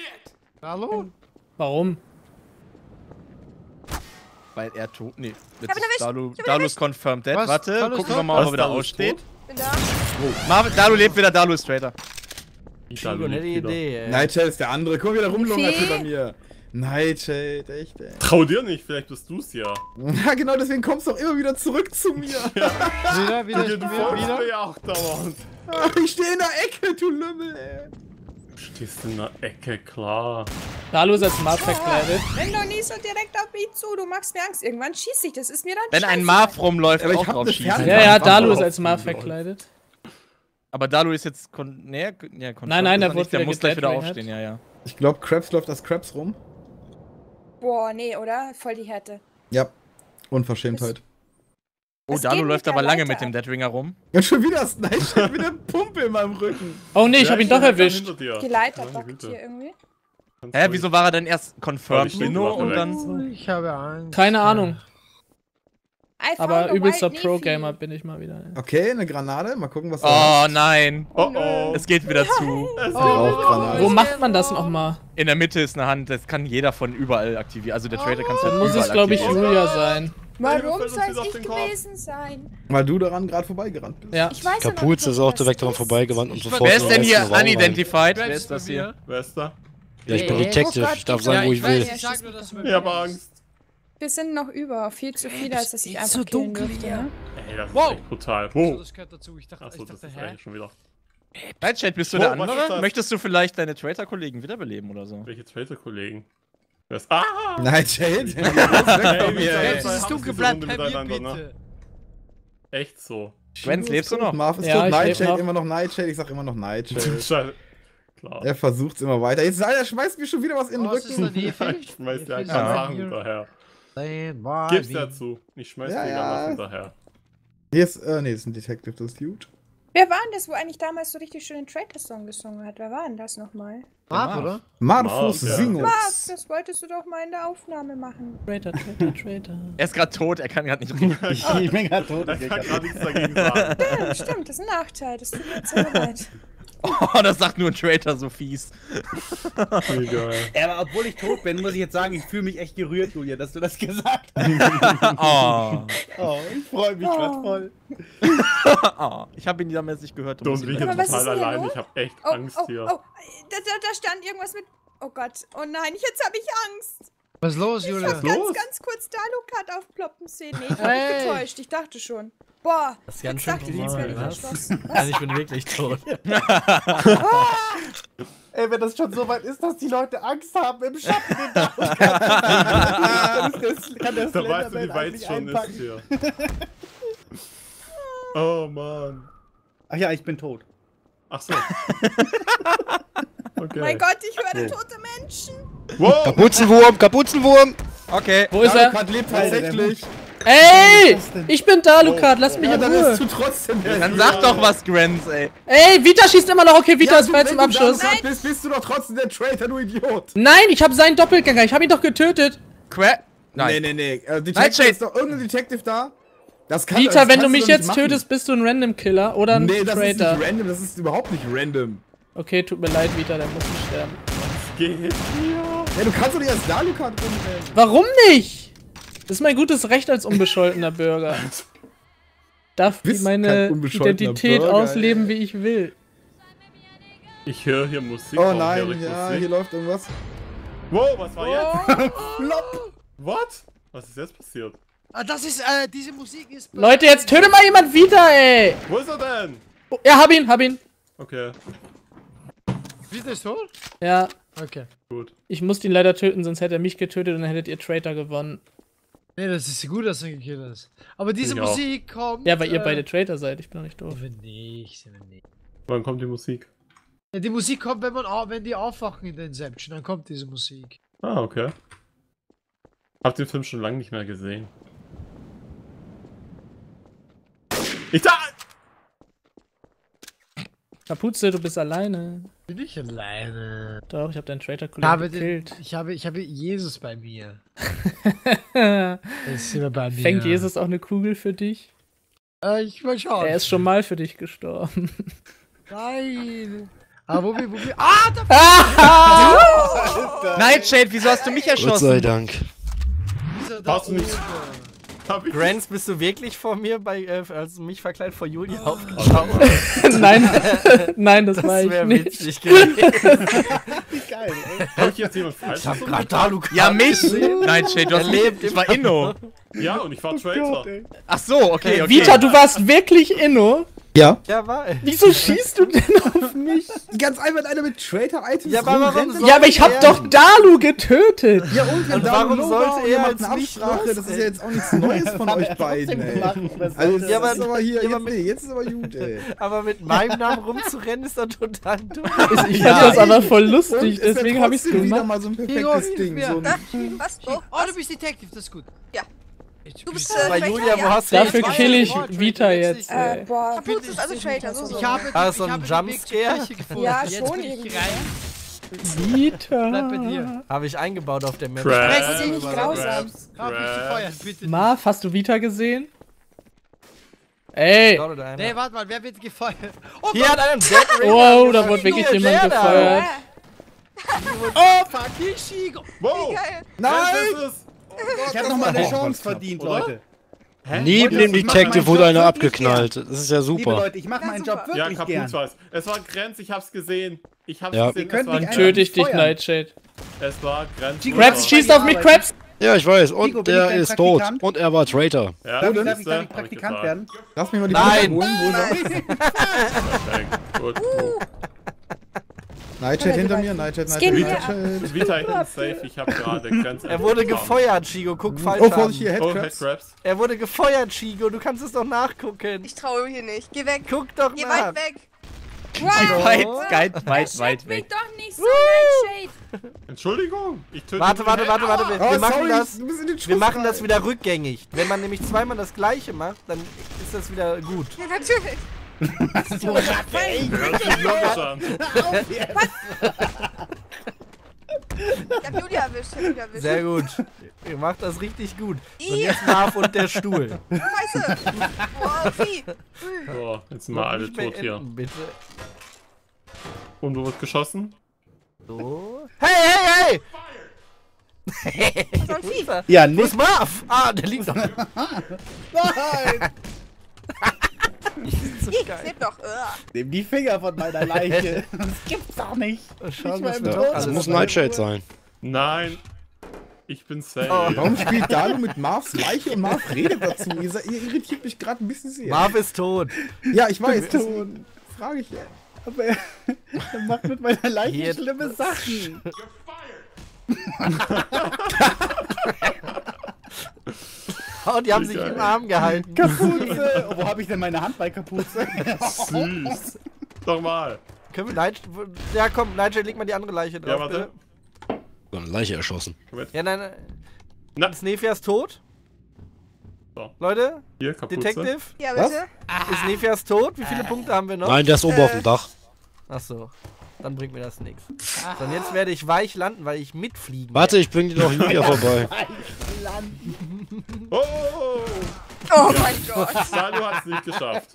Hallo? Warum? Weil er tot. Nee, jetzt hab ihn ist erwischt. Dalu, Ich hab ihn Dalu ist confirmed dead. Was? Warte, Dalu ist gucken wir tot? mal, ob er Was, wieder Dalu ist aussteht. bin da. Marvin, Dalu lebt wieder, Dalu ist Traitor. Chigo, nette Idee, ey. Nightshade ist der andere. Guck, wie der rumlungert Fee? hier bei mir. Nightshade, echt, ey. Trau dir nicht, vielleicht bist du's ja. Ja, genau, deswegen kommst du auch immer wieder zurück zu mir. Wieder, wieder, Du wieder, folgst wieder. mir ja auch dauernd. Ich stehe in der Ecke, du Lümmel, ey. Stehst in der Ecke, klar. Dalu ist als Marv verkleidet. Renn doch nicht so direkt auf mich zu, du machst mir Angst. Irgendwann schieß ich, das ist mir dann Wenn ein scheiße. Marv rumläuft, Aber ich auch hab drauf eine schießen. Fernwaffe. Ja, ja, Dalu ist Warum? als Marv verkleidet. Aber Dalu ist jetzt... Kon nee, ja, Nein, nein, der ist er wurde nicht, der wieder muss gleich wieder gedeadwinged. aufstehen, ja, ja. Ich glaube, Krabs läuft als Krabs rum. Boah, nee, oder? Voll die Härte. Ja. Unverschämtheit. Oh, Das Dalu geht läuft mit aber der lange Leiter mit dem ab. Deadringer rum. Und schon wieder Snipe, schon wieder ein Pumpe in meinem Rücken. Oh nee, ich Ja, hab ihn doch stehe erwischt. hinter dir. Die Leiter Meine bockt Güte. hier irgendwie. Ganz Hä, ruhig. wieso war er denn erst Weil confirmed ich Minno Waffe und weg. dann... Ich habe Angst. Keine Ahnung. I found Aber a übelster white Pro-Gamer Nephi. bin ich mal wieder. Okay, eine Granate. Mal gucken, was da Oh nein. Oh oh. Es geht wieder zu. Es Rauchgranate. Wo macht man das nochmal? In der Mitte ist eine Hand, das kann jeder von überall aktivieren. Also der Trader kann es halt Dann muss überall es, glaube ich, aktivieren. Julia sein. Warum fällt uns soll wieder auf es den ich Kopf. gewesen sein? Weil du daran gerade vorbeigerannt bist. Ja. Ich weiß ja noch Kapuze nicht, ist auch was direkt das daran ist. vorbeigerannt und sofort Wer in ist den denn hier nächsten Raum rein. unidentified? Wer Wer ist das hier? Wer ist da? Ja, ich bin Hey, Detective, oh Gott, ich darf ich- sagen, Ja, wo ich ich will. weiß, ich sag nur, dass du Ich hab Angst. Wir sind noch über. Viel zu viele, als dass ich ist einfach so killen dunkel dürfte, hier. ne? Ey, das Wow. ist echt brutal. So, Wow. das gehört dazu. Ich dachte, Achso, ich das dachte, ist hä? eigentlich schon wieder. Nightshade, bist du Oh, der was ist andere? das? Möchtest du vielleicht deine Traitor-Kollegen wiederbeleben oder so? Welche Traitor-Kollegen? Wer ist. Ah! Nightshade. Ey, Ja, ey, dieses haben diese Dunkelblatt Runde bei mir miteinander, ne? bitte. Echt so. Gwenz, lebst du noch? Marv ist Ja, tot. ich leb Nightshade, noch. immer noch Nightshade. Ich sag immer noch Nightshade. Scheiße. Klar. Er versucht's immer weiter. Jetzt, Alter, schmeißt mir schon wieder was in den Oh, es ist Rücken. eine Nefe. Ich schmeiß dir Ja. einfach Sachen hinterher. Gib's dazu. Ich schmeiß dir Ja, gerne was ja. hinterher. Hier ist, äh, nee, das ist ein Detective, das ist gut. Wer war denn das, wo eigentlich damals so richtig schön den Traitor-Song gesungen hat? Wer war denn das nochmal? Marv, oder? Marfus Marv, ja. Singus. Marv, das wolltest du doch mal in der Aufnahme machen. Traitor, Traitor, Traitor. Er ist gerade tot, er kann gerade nicht reden. Ich bin gerade tot. Da kann gerade nichts dagegen sagen. Ja, stimmt, das ist ein Nachteil. Das tut mir jetzt sehr leid. Oh, das sagt nur ein Traitor so fies. Wie geil. Ja, aber obwohl ich tot bin, muss ich jetzt sagen, ich fühle mich echt gerührt, Julia, dass du das gesagt hast. Oh. Oh, ich freue mich grad Oh. voll. Oh. Ich habe ihn damals nicht gehört. Du und ich hier Aber was ist total denn hier allein. los? Ich hab echt Oh, Angst oh, hier. oh, da, da, da stand irgendwas mit... Oh Gott, oh nein, jetzt habe ich Angst. Was ist los, Julia? Ganz, ganz kurz Dalukat aufploppen sehen. Nee, ich hab mich Hey. getäuscht, ich dachte schon. Boah, Das ist ganz jetzt schön dachte ich, jetzt werde ich was? erschossen. Also ich bin wirklich tot. Ey, wenn das schon so weit ist, dass die Leute Angst haben im Schatten, den Dalukat dann ist der, kann der Da weißt du, wie Slenderman weit eigentlich es schon ist einpacken. hier. Oh Mann. Ach ja, ich bin tot. Ach so. Okay. Mein Gott, ich höre tote Menschen. Wow. Kapuzenwurm, Kapuzenwurm! Okay. Wo ist er? Dalukat lebt tatsächlich. Ey! Ich bin Dalukat, lass mich Ja, in dann Ruhe. ist du trotzdem der Dann sag doch was, Grenz, ey. Ey, Vita schießt immer noch. Okay, Vita Ja, ist du, frei wenn zum du Abschuss. Dalukat bist, bist du doch trotzdem der Traitor, du Idiot. Nein, ich habe seinen Doppelgänger. Ich habe ihn doch getötet. Qua Nee, nee, nee. Äh, Detective Nightshade. ist doch irgendein Detective da. Das kann Vita, das wenn kannst du mich doch nicht jetzt machen. tötest, bist du ein Random Killer oder ein Nee, das ist Traitor. nicht random, das ist überhaupt nicht random. Okay, tut mir leid, Vita, der muss nicht sterben. Geht hier. Ja, du kannst doch nicht als Dalukat rumrennen. Warum nicht? Das ist mein gutes Recht als unbescholtener Bürger. Darf Bist meine kein unbescholtener Identität Bürger, ausleben, ey. wie ich will. Ich höre hier Musik. Oh Warum nein, höre ich ja, Musik? hier läuft irgendwas. Wow, was war jetzt? Flop. What? Was ist jetzt passiert? Ah, das ist, äh, diese Musik ist... Leute, jetzt töte mal jemand Vita, ey! Wo ist er denn? Oh, ja, hab ihn, hab ihn. Okay, Vita ist tot? Ja, Okay. gut. ich musste ihn leider töten, sonst hätte er mich getötet und dann hättet ihr Traitor gewonnen. Nee, das ist gut, dass du ihn gekillt hast. Aber diese Ich auch. Musik kommt... Ja, weil ihr äh, beide Traitor seid, ich bin doch nicht doof. Sind wir nicht, sind wir nicht. Wann kommt die Musik? Ja, die Musik kommt, wenn man au- wenn die aufwachen in der Inception, dann kommt diese Musik. Ah, okay. Hab den Film schon lange nicht mehr gesehen. Ich da! Kapuze, du bist alleine. Bin ich alleine. Doch, ich hab deinen Ich Traitor-Kollegen habe, den, gekillt. ich, habe, ich habe Jesus bei mir. Er ist immer bei mir. Fängt Jesus auch eine Kugel für dich? Äh, ich will schauen. Er ist schon mal für dich gestorben. Nein. Aber wo wir, wo wir... Ah, da Nightshade, wieso hast du mich Gott sei erschossen? Dank. ist er da Hast du nicht- oben. Hab ich Granz, bist du wirklich vor mir, bei, äh, als du mich verkleidet vor Julia aufgetaucht? Nein, nein, das, war Das ich wäre nicht. witzig gewesen. Geil, ey. Hab ich jetzt jemand falsch Ich hab gesungen? grad Dalukat Ja, mich! gesehen. Nightshade, du Er hast lebt lebt. Ich war Inno. Ja, und ich war Traitor. Ach so, okay, okay. Vita, du warst wirklich Inno? Ja? Ja, war. Wieso schießt du denn auf mich? Ganz einfach einer mit Traitor-Items Ja, aber warum soll Ja, aber ich hab er- doch Dalu getötet. Ja, und, Und warum sollte er jetzt eine nicht Absprache? los, Das ist ey? ja jetzt auch nichts Neues von euch beiden, ey. Also, das Ja, aber- ist aber hier, ja, jetzt, aber- nee, jetzt ist aber gut, ey. Aber mit meinem Namen rumzurennen ist doch total dumm. Ich Ja, fand das aber eben. voll Und lustig, ist ja deswegen habe ich's trotzdem wieder gemacht. mal so ein Igor, perfektes hilf Ding. mir. So ein, Was? Wo? Oh, du bist Detective, das ist gut. Ja. Ich Du bist bin- äh, Aber Traitor, Julia, wo ja. hast du Dafür Ja, kill ich Traitor, Vita Traitor, jetzt. Äh, Ey. boah. Kapuz ist also Traitor, so, so. Ich habe, Ah, ich so ein habe den Weg zur Jumpscare? Kirche gefunden. Ja, Jetzt schon bin ich irgendwie. rein. Vita. Bleib bei dir. Habe ich eingebaut auf der Map. Das ist Crabs. ziemlich grausam. Crabs. Hab mich gefeuert, bitte. Marv, hast du Vita gesehen? Ey! Dort oder einer. Nee, warte mal, wer wird gefeuert? Oh Hier hat einen Dead Ring. Wow, da wurde wirklich Hier, jemand der da. gefeuert. Oh, fuck, hier Shigo. Wow! Geil. Nein! Das ist Ich hab nochmal eine Oh, Chance Gott, verdient, oder? Leute. Neben dem Ich mach Detective meinen wurde Job einer wirklich abgeknallt. Das ist ja Liebe super. Leute, ich mache Ja, meinen super. Job Ja, wirklich Kapuz gern. war's. Es war Grenz, ich hab's gesehen. Ich hab's Ja. gesehen, Ihr könnt es war mich Grenz. einfach- Töte ich dich, Feuern. Nightshade. Es war Grenz. Chico, Krabs Krabs, schießt auf mich, Krabs! Ja, ich weiß. Chico, Und bin ich der dein ist tot. Praktikant? Oh, Und er war Traitor. Ja, Darf ich, darf ich, siehste? darf ich Hab Praktikant gesagt. werden? Lass mich mal die Nein. Brille holen, wo ist er? Perfekt. Gut, gut. Nightshade hinter mir, Nightshade, Skin Nightshade, hier. Nightshade. Vita hinten safe, ich hab gerade Grenz. Er wurde gefeuert, Chigo. Guck falsch Oh, Vorsicht, hier, an. Oh, Headcrabs. Headcrabs. Er wurde gefeuert, Chigo. Du kannst es doch nachgucken. Ich traue hier nicht. Geh weg. Guck doch Geh nach. weit weg. Wow. Weit, weit, weit, weit Mich weg. doch nicht so, Nightshade. Entschuldigung, ich töte Warte, ihn. warte, warte, warte. Wir, Oh, wir machen sorry, das. du bist in den Wir Schuss machen das rein. wieder rückgängig. Wenn man nämlich zweimal das gleiche macht, dann ist das wieder gut. Ja, natürlich. Das ist logisch an. Ich hab Julia erwischt. Ich hab Julia erwischt. Sehr gut. Ihr macht das richtig gut. Und Ih. jetzt Marv und der Stuhl. Scheiße. Wow, Vieh. So, jetzt sind wir alle Nicht mehr tot hier. enden, bitte. Und du wirst geschossen? So. Hey, hey, hey! So ein Vieh. Ja, Wo ist nicht. Marv? Ah, der liegt noch. Nein! So Ih, geil. lebt doch. Ugh. Nimm die Finger von meiner Leiche. Das gibt's doch nicht. Schauen, Ich was mein wir Tod. doch Das alles muss machen. Nightshade sein. Nein. Ich bin safe. Oh. Warum spielt Dalu mit Marvs Leiche und Marv redet dazu? Ihr, se- ihr irritiert mich gerade ein bisschen sehr. Marv ist tot. Ja, ich weiß. Deswegen frage ich ja. Aber er, er macht mit meiner Leiche Hier- schlimme Sachen. Oh, die haben sich Geil. im Arm gehalten. Kapuze. Oh, wo habe ich denn meine Hand bei Kapuze? Süß. Doch mal. Können wir Night... Ja, komm, Nigel, leg mal die andere Leiche drauf. Ja, warte. bitte. So eine Leiche erschossen. Ja, nein, nein. Na. Snefia ist tot. So. Leute, Hier, Kapuze. Detective, Ja, Was? bitte. ist Nefias tot? Wie viele Punkte haben wir noch? Nein, der ist oben auf dem Dach. Achso, dann bringt mir das nichts. So, und jetzt werde ich weich landen, weil ich mitfliegen Warte, ich bring dir noch Julia vorbei. Oh! Oh mein Gott. Dalu hat es nicht geschafft.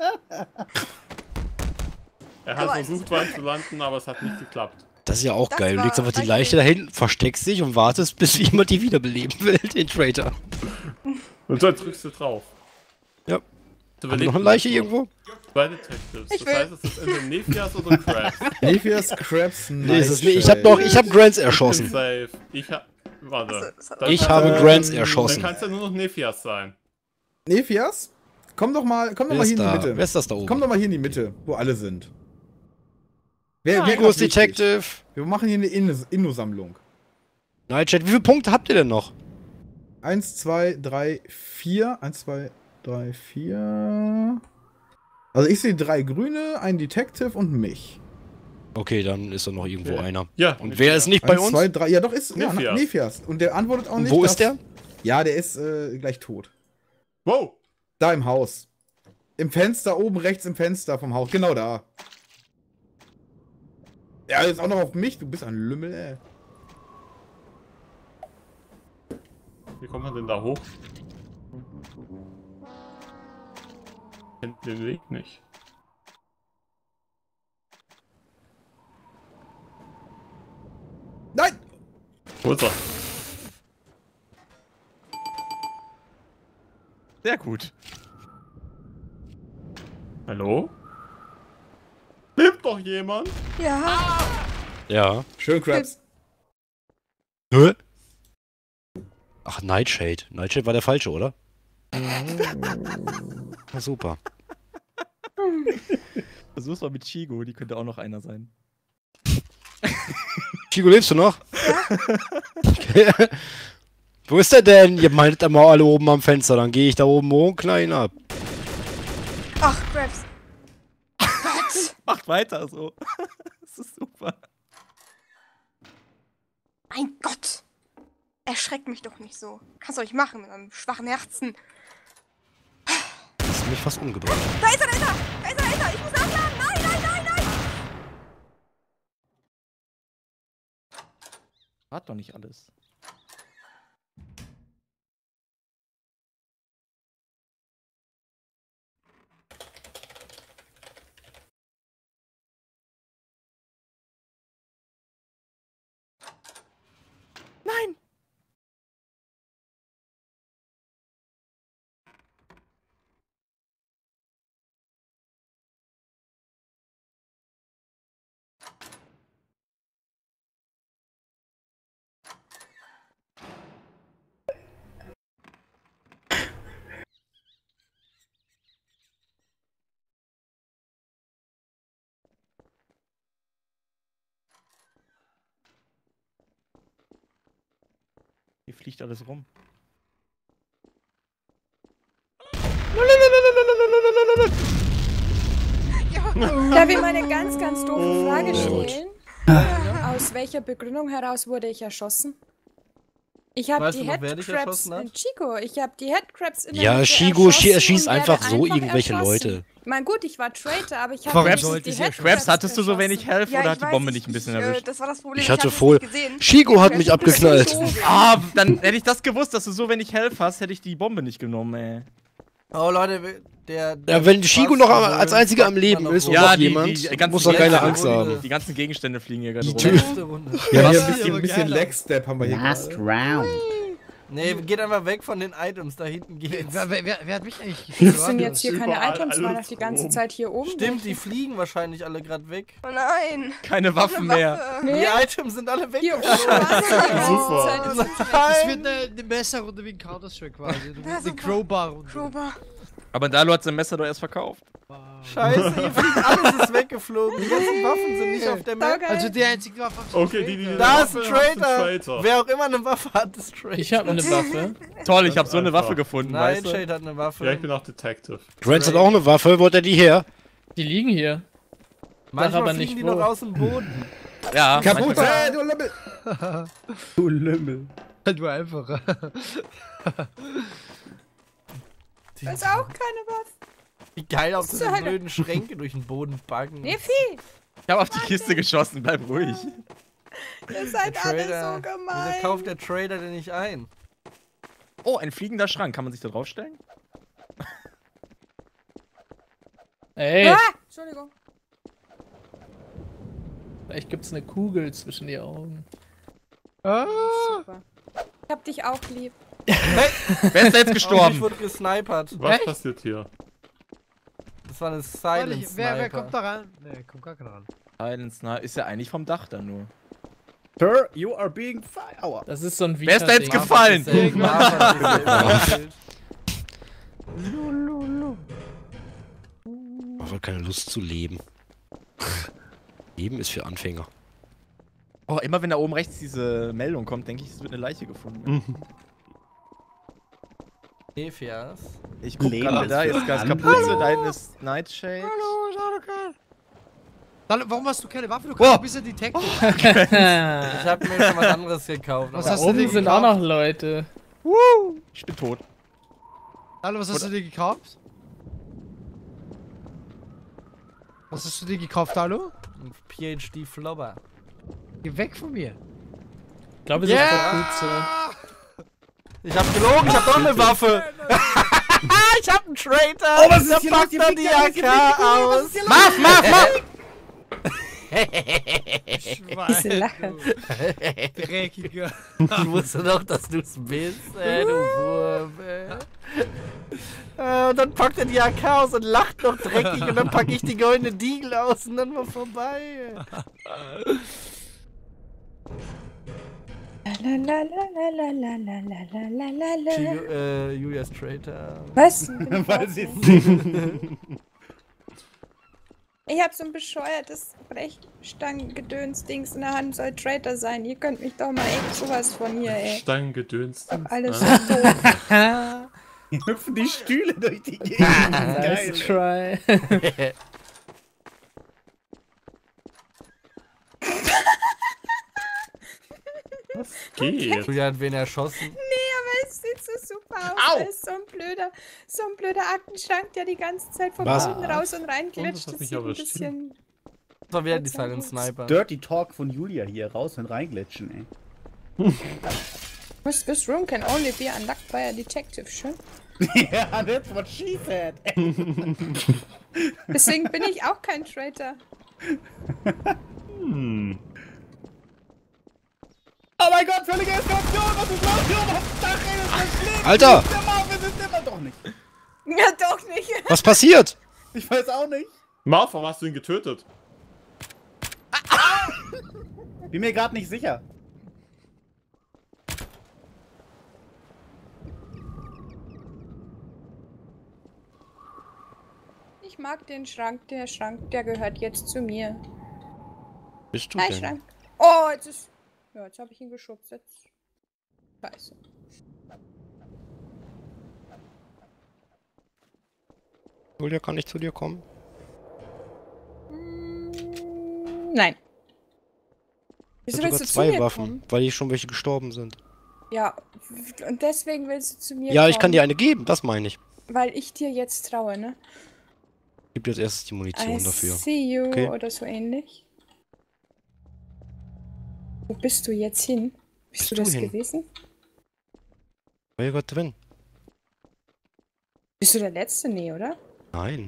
Er hat Aber versucht, weit zu landen, aber es hat nicht geklappt. Das ist ja auch Das geil. Du war legst einfach die richtig. Leiche dahin, versteckst dich und wartest, bis jemand die wiederbeleben will, den Traitor. Und dann drückst du drauf. Ja. Du Haben wir noch eine Leiche so. irgendwo? Zwei Detectives. Ich das will. heißt, es ist entweder Nefias oder Krabs. Nefias, Krabs, Nee, ist es nicht. Ich hab noch, ich hab Grants Ich bin erschossen. safe. Ich hab. Warte. Das hat- Dann Ich kann's- habe Ähm, Grants Dann erschossen. kann es ja nur noch Nefias sein. Nefias? Komm doch mal, komm doch Wer mal ist hier in da? die Mitte. Wer ist das da Komm oben? doch mal hier in die Mitte, wo alle sind. Wer, wer Vigo ist grad wichtig? Detective. Wir machen hier eine Inno- Inno-Sammlung. Nightshade, wie viele Punkte habt ihr denn noch? Eins, zwei, drei, vier. Eins, zwei, drei, vier. Also ich sehe drei Grüne, ein Detective und mich. Okay, dann ist da noch irgendwo Ja. einer. Ja. Und wer ist nicht bei Eins, uns? zwei, drei. Ja, doch ist ja, Nefias. Nefias. Und der antwortet auch Und nicht. wo dass- ist der? Ja, der ist äh, gleich tot. Wow! Da im Haus. Im Fenster, oben rechts im Fenster vom Haus. Genau da. Ja, jetzt auch noch auf mich. Du bist ein Lümmel, ey. Wie kommt man denn da hoch? Kennt den Weg nicht. Nein! Wo ist er? Sehr gut. Hallo? Lebt doch jemand? Ja. Ja. Schön, Krabs. Hä? Ach, Nightshade. Nightshade war der falsche, oder? Na super. Versuch's mal mit Chigo, die könnte auch noch einer sein. Chigo, lebst du noch? Ja. Wo ist der denn? Ihr meintet immer alle oben am Fenster, dann gehe ich da oben hoch und knall ihn ab. Ach, Krabs. Macht weiter so. Das ist super. Mein Gott. Erschreckt mich doch nicht so. Kannst du euch machen mit einem schwachen Herzen. Das ist mich fast umgebracht. Da ist er, da ist er! Da ist er, da ist er! Ich muss nachladen! Nein, nein, nein, nein! Hat doch nicht alles. Nein! Hier fliegt alles rum. Darf ich mal eine ganz, ganz doofe Frage stellen? Aus welcher Begründung heraus wurde ich erschossen? Ich habe Weißt die du noch, wer dich Headcrabs erschossen hat? in Chico. Ich habe die Headcrabs in der Ja, Mitte Chigo erschossen schie- erschießt und einfach werde so einfach irgendwelche erschossen. Leute. Ich mein, gut, ich war Traitor, aber ich Warum habe sollte die sie Headcrabs Krabs, hattest du so erschossen. wenig Health Ja, oder ich hat die weiß, Bombe ich- nicht ein bisschen ich, äh, erwischt? Das war das Problem. Ich hatte hab's voll. nicht gesehen. Chigo hat mich abgeknallt. Ah, dann hätte ich das gewusst, dass du so wenig Health hast, hätte ich die Bombe nicht genommen, ey. Oh Leute, der... der Ja, wenn Chigo noch am- Spaß als einziger am packt Leben man noch ist rum. und Ja, noch die- jemand, die ganzen muss doch keine letzte Angst Runde. haben. Die ganzen Gegenstände fliegen hier gerade Die rum. Tür- Letzte Runde. Ja, hier ein Was? bisschen, ein bisschen Lag-Step haben wir hier Last gerade. round. Nee, geht einfach weg von den Items, da hinten geht's. Wer, wer, wer, wer hat mich eigentlich Das sind jetzt hier keine Überall Items, waren alles doch die ganze rum. Zeit hier oben. Stimmt, die fliegen wahrscheinlich alle gerade weg. Oh nein. Keine Waffen Eine mehr. Waffe. Nee, Die Items sind alle weg. hier oben waren sie die ganze Super. Zeit. Das ist- Das wird eine, eine Messerrunde wie in Counter-Strike quasi. Ja, Eine super. Crowbar-Runde. Crowbar. Aber Dalo hat sein Messer doch erst verkauft. Scheiße, hier fliegt alles ist weggeflogen. Die ganzen Waffen sind nicht auf der Map. Saugeil. Also die einzige Waffe auf Okay, die, die, die Da ist ein Waffe hat einen Traitor. Wer auch immer eine Waffe hat, ist Traitor. Ich habe eine Waffe. Toll, ich habe so eine einfach. Waffe gefunden, weißt du? Nightshade hat eine Waffe. Ja, ich bin auch Detective. Grant hat auch eine Waffe, wollte er die her? Die liegen hier. Manchmal aber fliegen nicht die wo. noch aus dem Boden. Ja, Kaputt! manchmal- Hey, du Lümmel! Du Lümmel. Du einfach. Das ist auch keine Waffe. Wie geil auf diese Hölle. blöden Schränke durch den Boden backen. Nee, Vieh. Ich habe auf die Kiste geschossen, bleib ruhig. Ihr seid Der alle Trader. so gemein. Wieso kauft der Trader denn nicht ein? Oh, ein fliegender Schrank. Kann man sich da draufstellen? Ey, Ah, Entschuldigung. vielleicht gibt's eine Kugel zwischen die Augen. Super. Ich hab dich auch lieb. Wer ist da jetzt Oh, ich gestorben? wurde gesnipert. Was Echt? passiert hier? Das war eine Warte, Silent wer, wer Sniper. kommt da ran? Ne, kommt gar keiner ran. Silence, na, ist ja eigentlich vom Dach dann nur. Sir, you are being fired. Aua. Das ist so ein Wer ist da jetzt Vita-Ding. gefallen? Selten, Marvin ist selten. Ich habe keine Lust zu leben. Leben ist für Anfänger. Oh, immer wenn da oben rechts diese Meldung kommt, denke ich, es wird eine Leiche gefunden. Nephias. Ich guck Leben gerade, ist da für ist Gas Anfänger. Kapuze, da hinten ist Nightshade. Hallo, Sauerkraut. Dann, warum hast du keine Waffe? Du kannst ein bisschen Detective. Ich hab mir schon was anderes gekauft. Was aber- hast du Oben denn sind auch gekauft? noch Leute. Ich bin tot. Hallo, was hast du dir gekauft? Was hast du dir gekauft, hallo? Ein P H D Flobber. Geh weg von mir. Ich glaube, es ist Kapuze. Ich hab gelogen, ich hab doch eine Waffe. Ich hab einen Traitor. Oh, was ist Da hier packt los? er Hier die fliegt A alles, hier K fliegt die Kugel, was aus. ist hier Mach, mach, mach! Diese Lache. Dreckiger. Ich wusste doch, dass du's bist, ey, du Wurm, ey. Äh, Und dann packt er die A K aus und lacht noch dreckig und dann pack ich die goldene Diegel aus und dann war vorbei. La la la la la la la la la la la. Ju- äh, Julias Traitor. Was? Weil sie Ich hab so ein bescheuertes Brechstangengedöns-Dings in der Hand, soll Traitor sein. Ihr könnt mich doch mal echt sowas von hier, ey. Stangengedöns. Doch alles Ah. so doof. Hier hüpfen die Stühle durch die Gegend. Geil. Nice try. Was geht? Julia hat wen erschossen. Nee, aber es sieht so super aus. Au! Da ist so ein blöder, so ein blöder Aktenschrank, der die ganze Zeit von Was? unten raus und rein Oh, das glitscht. hat Das mich sieht aber ein bisschen... Das war wieder die Silent Sniper. Dirty Talk von Julia hier, raus und reinglitschen, ey. This, this room can only be unlocked by a detective, schön. Ja, that's what she said. Deswegen bin ich auch kein Traitor. Hm. Oh mein Gott, völlige Eskalation, was ist los hier oben auf dem Dach, ey, das verschlägt Alter! mich. Der Marvin ist immer doch nicht. Ja, doch nicht. Was passiert? Ich weiß auch nicht. Marv, warum hast du ihn getötet? Bin mir gerade nicht sicher. Ich mag den Schrank. Der Schrank, der gehört jetzt zu mir. Bist du Hi, denn? Schrank. Oh, jetzt ist... Ja, jetzt habe ich ihn geschubst. Jetzt... Scheiße. Julia, kann ich zu dir kommen? Mm, nein. Ich Wieso hab willst sogar du zu zwei mir Waffen, kommen? weil hier schon welche gestorben sind. Ja, und deswegen willst du zu mir Ja, kommen. ich kann dir eine geben, das meine ich. Weil ich dir jetzt traue, ne? Gib dir als erstes die Munition I dafür. see you Okay. oder so ähnlich. Wo bist du jetzt hin? Bist Bist du du das hin? gewesen? War ja Gott drin. Bist du der Letzte? Nee, oder? Nein.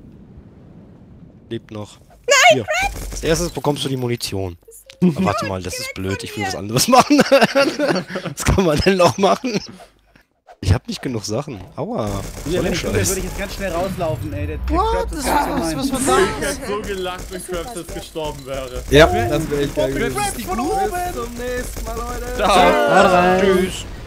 Lebt noch. Nein, hier. Als erstes bekommst du die Munition. Aber warte mal, das ist blöd. Ich will was anderes machen. Was kann man denn noch machen? Ich hab nicht genug Sachen. Aua. Ja, So wenn ein ich würde, Scheiß. würde ich jetzt ganz schnell rauslaufen, ey. Der, der What? Crab Das ist ist ganz was, gemein. was man Ich sagt. hätte so gelacht, wenn Krabs jetzt gestorben wäre. Ja, das wäre echt geil gewesen. Crabs von oben! Bis zum nächsten Mal, Leute. Ciao. Haut rein. Tschüss.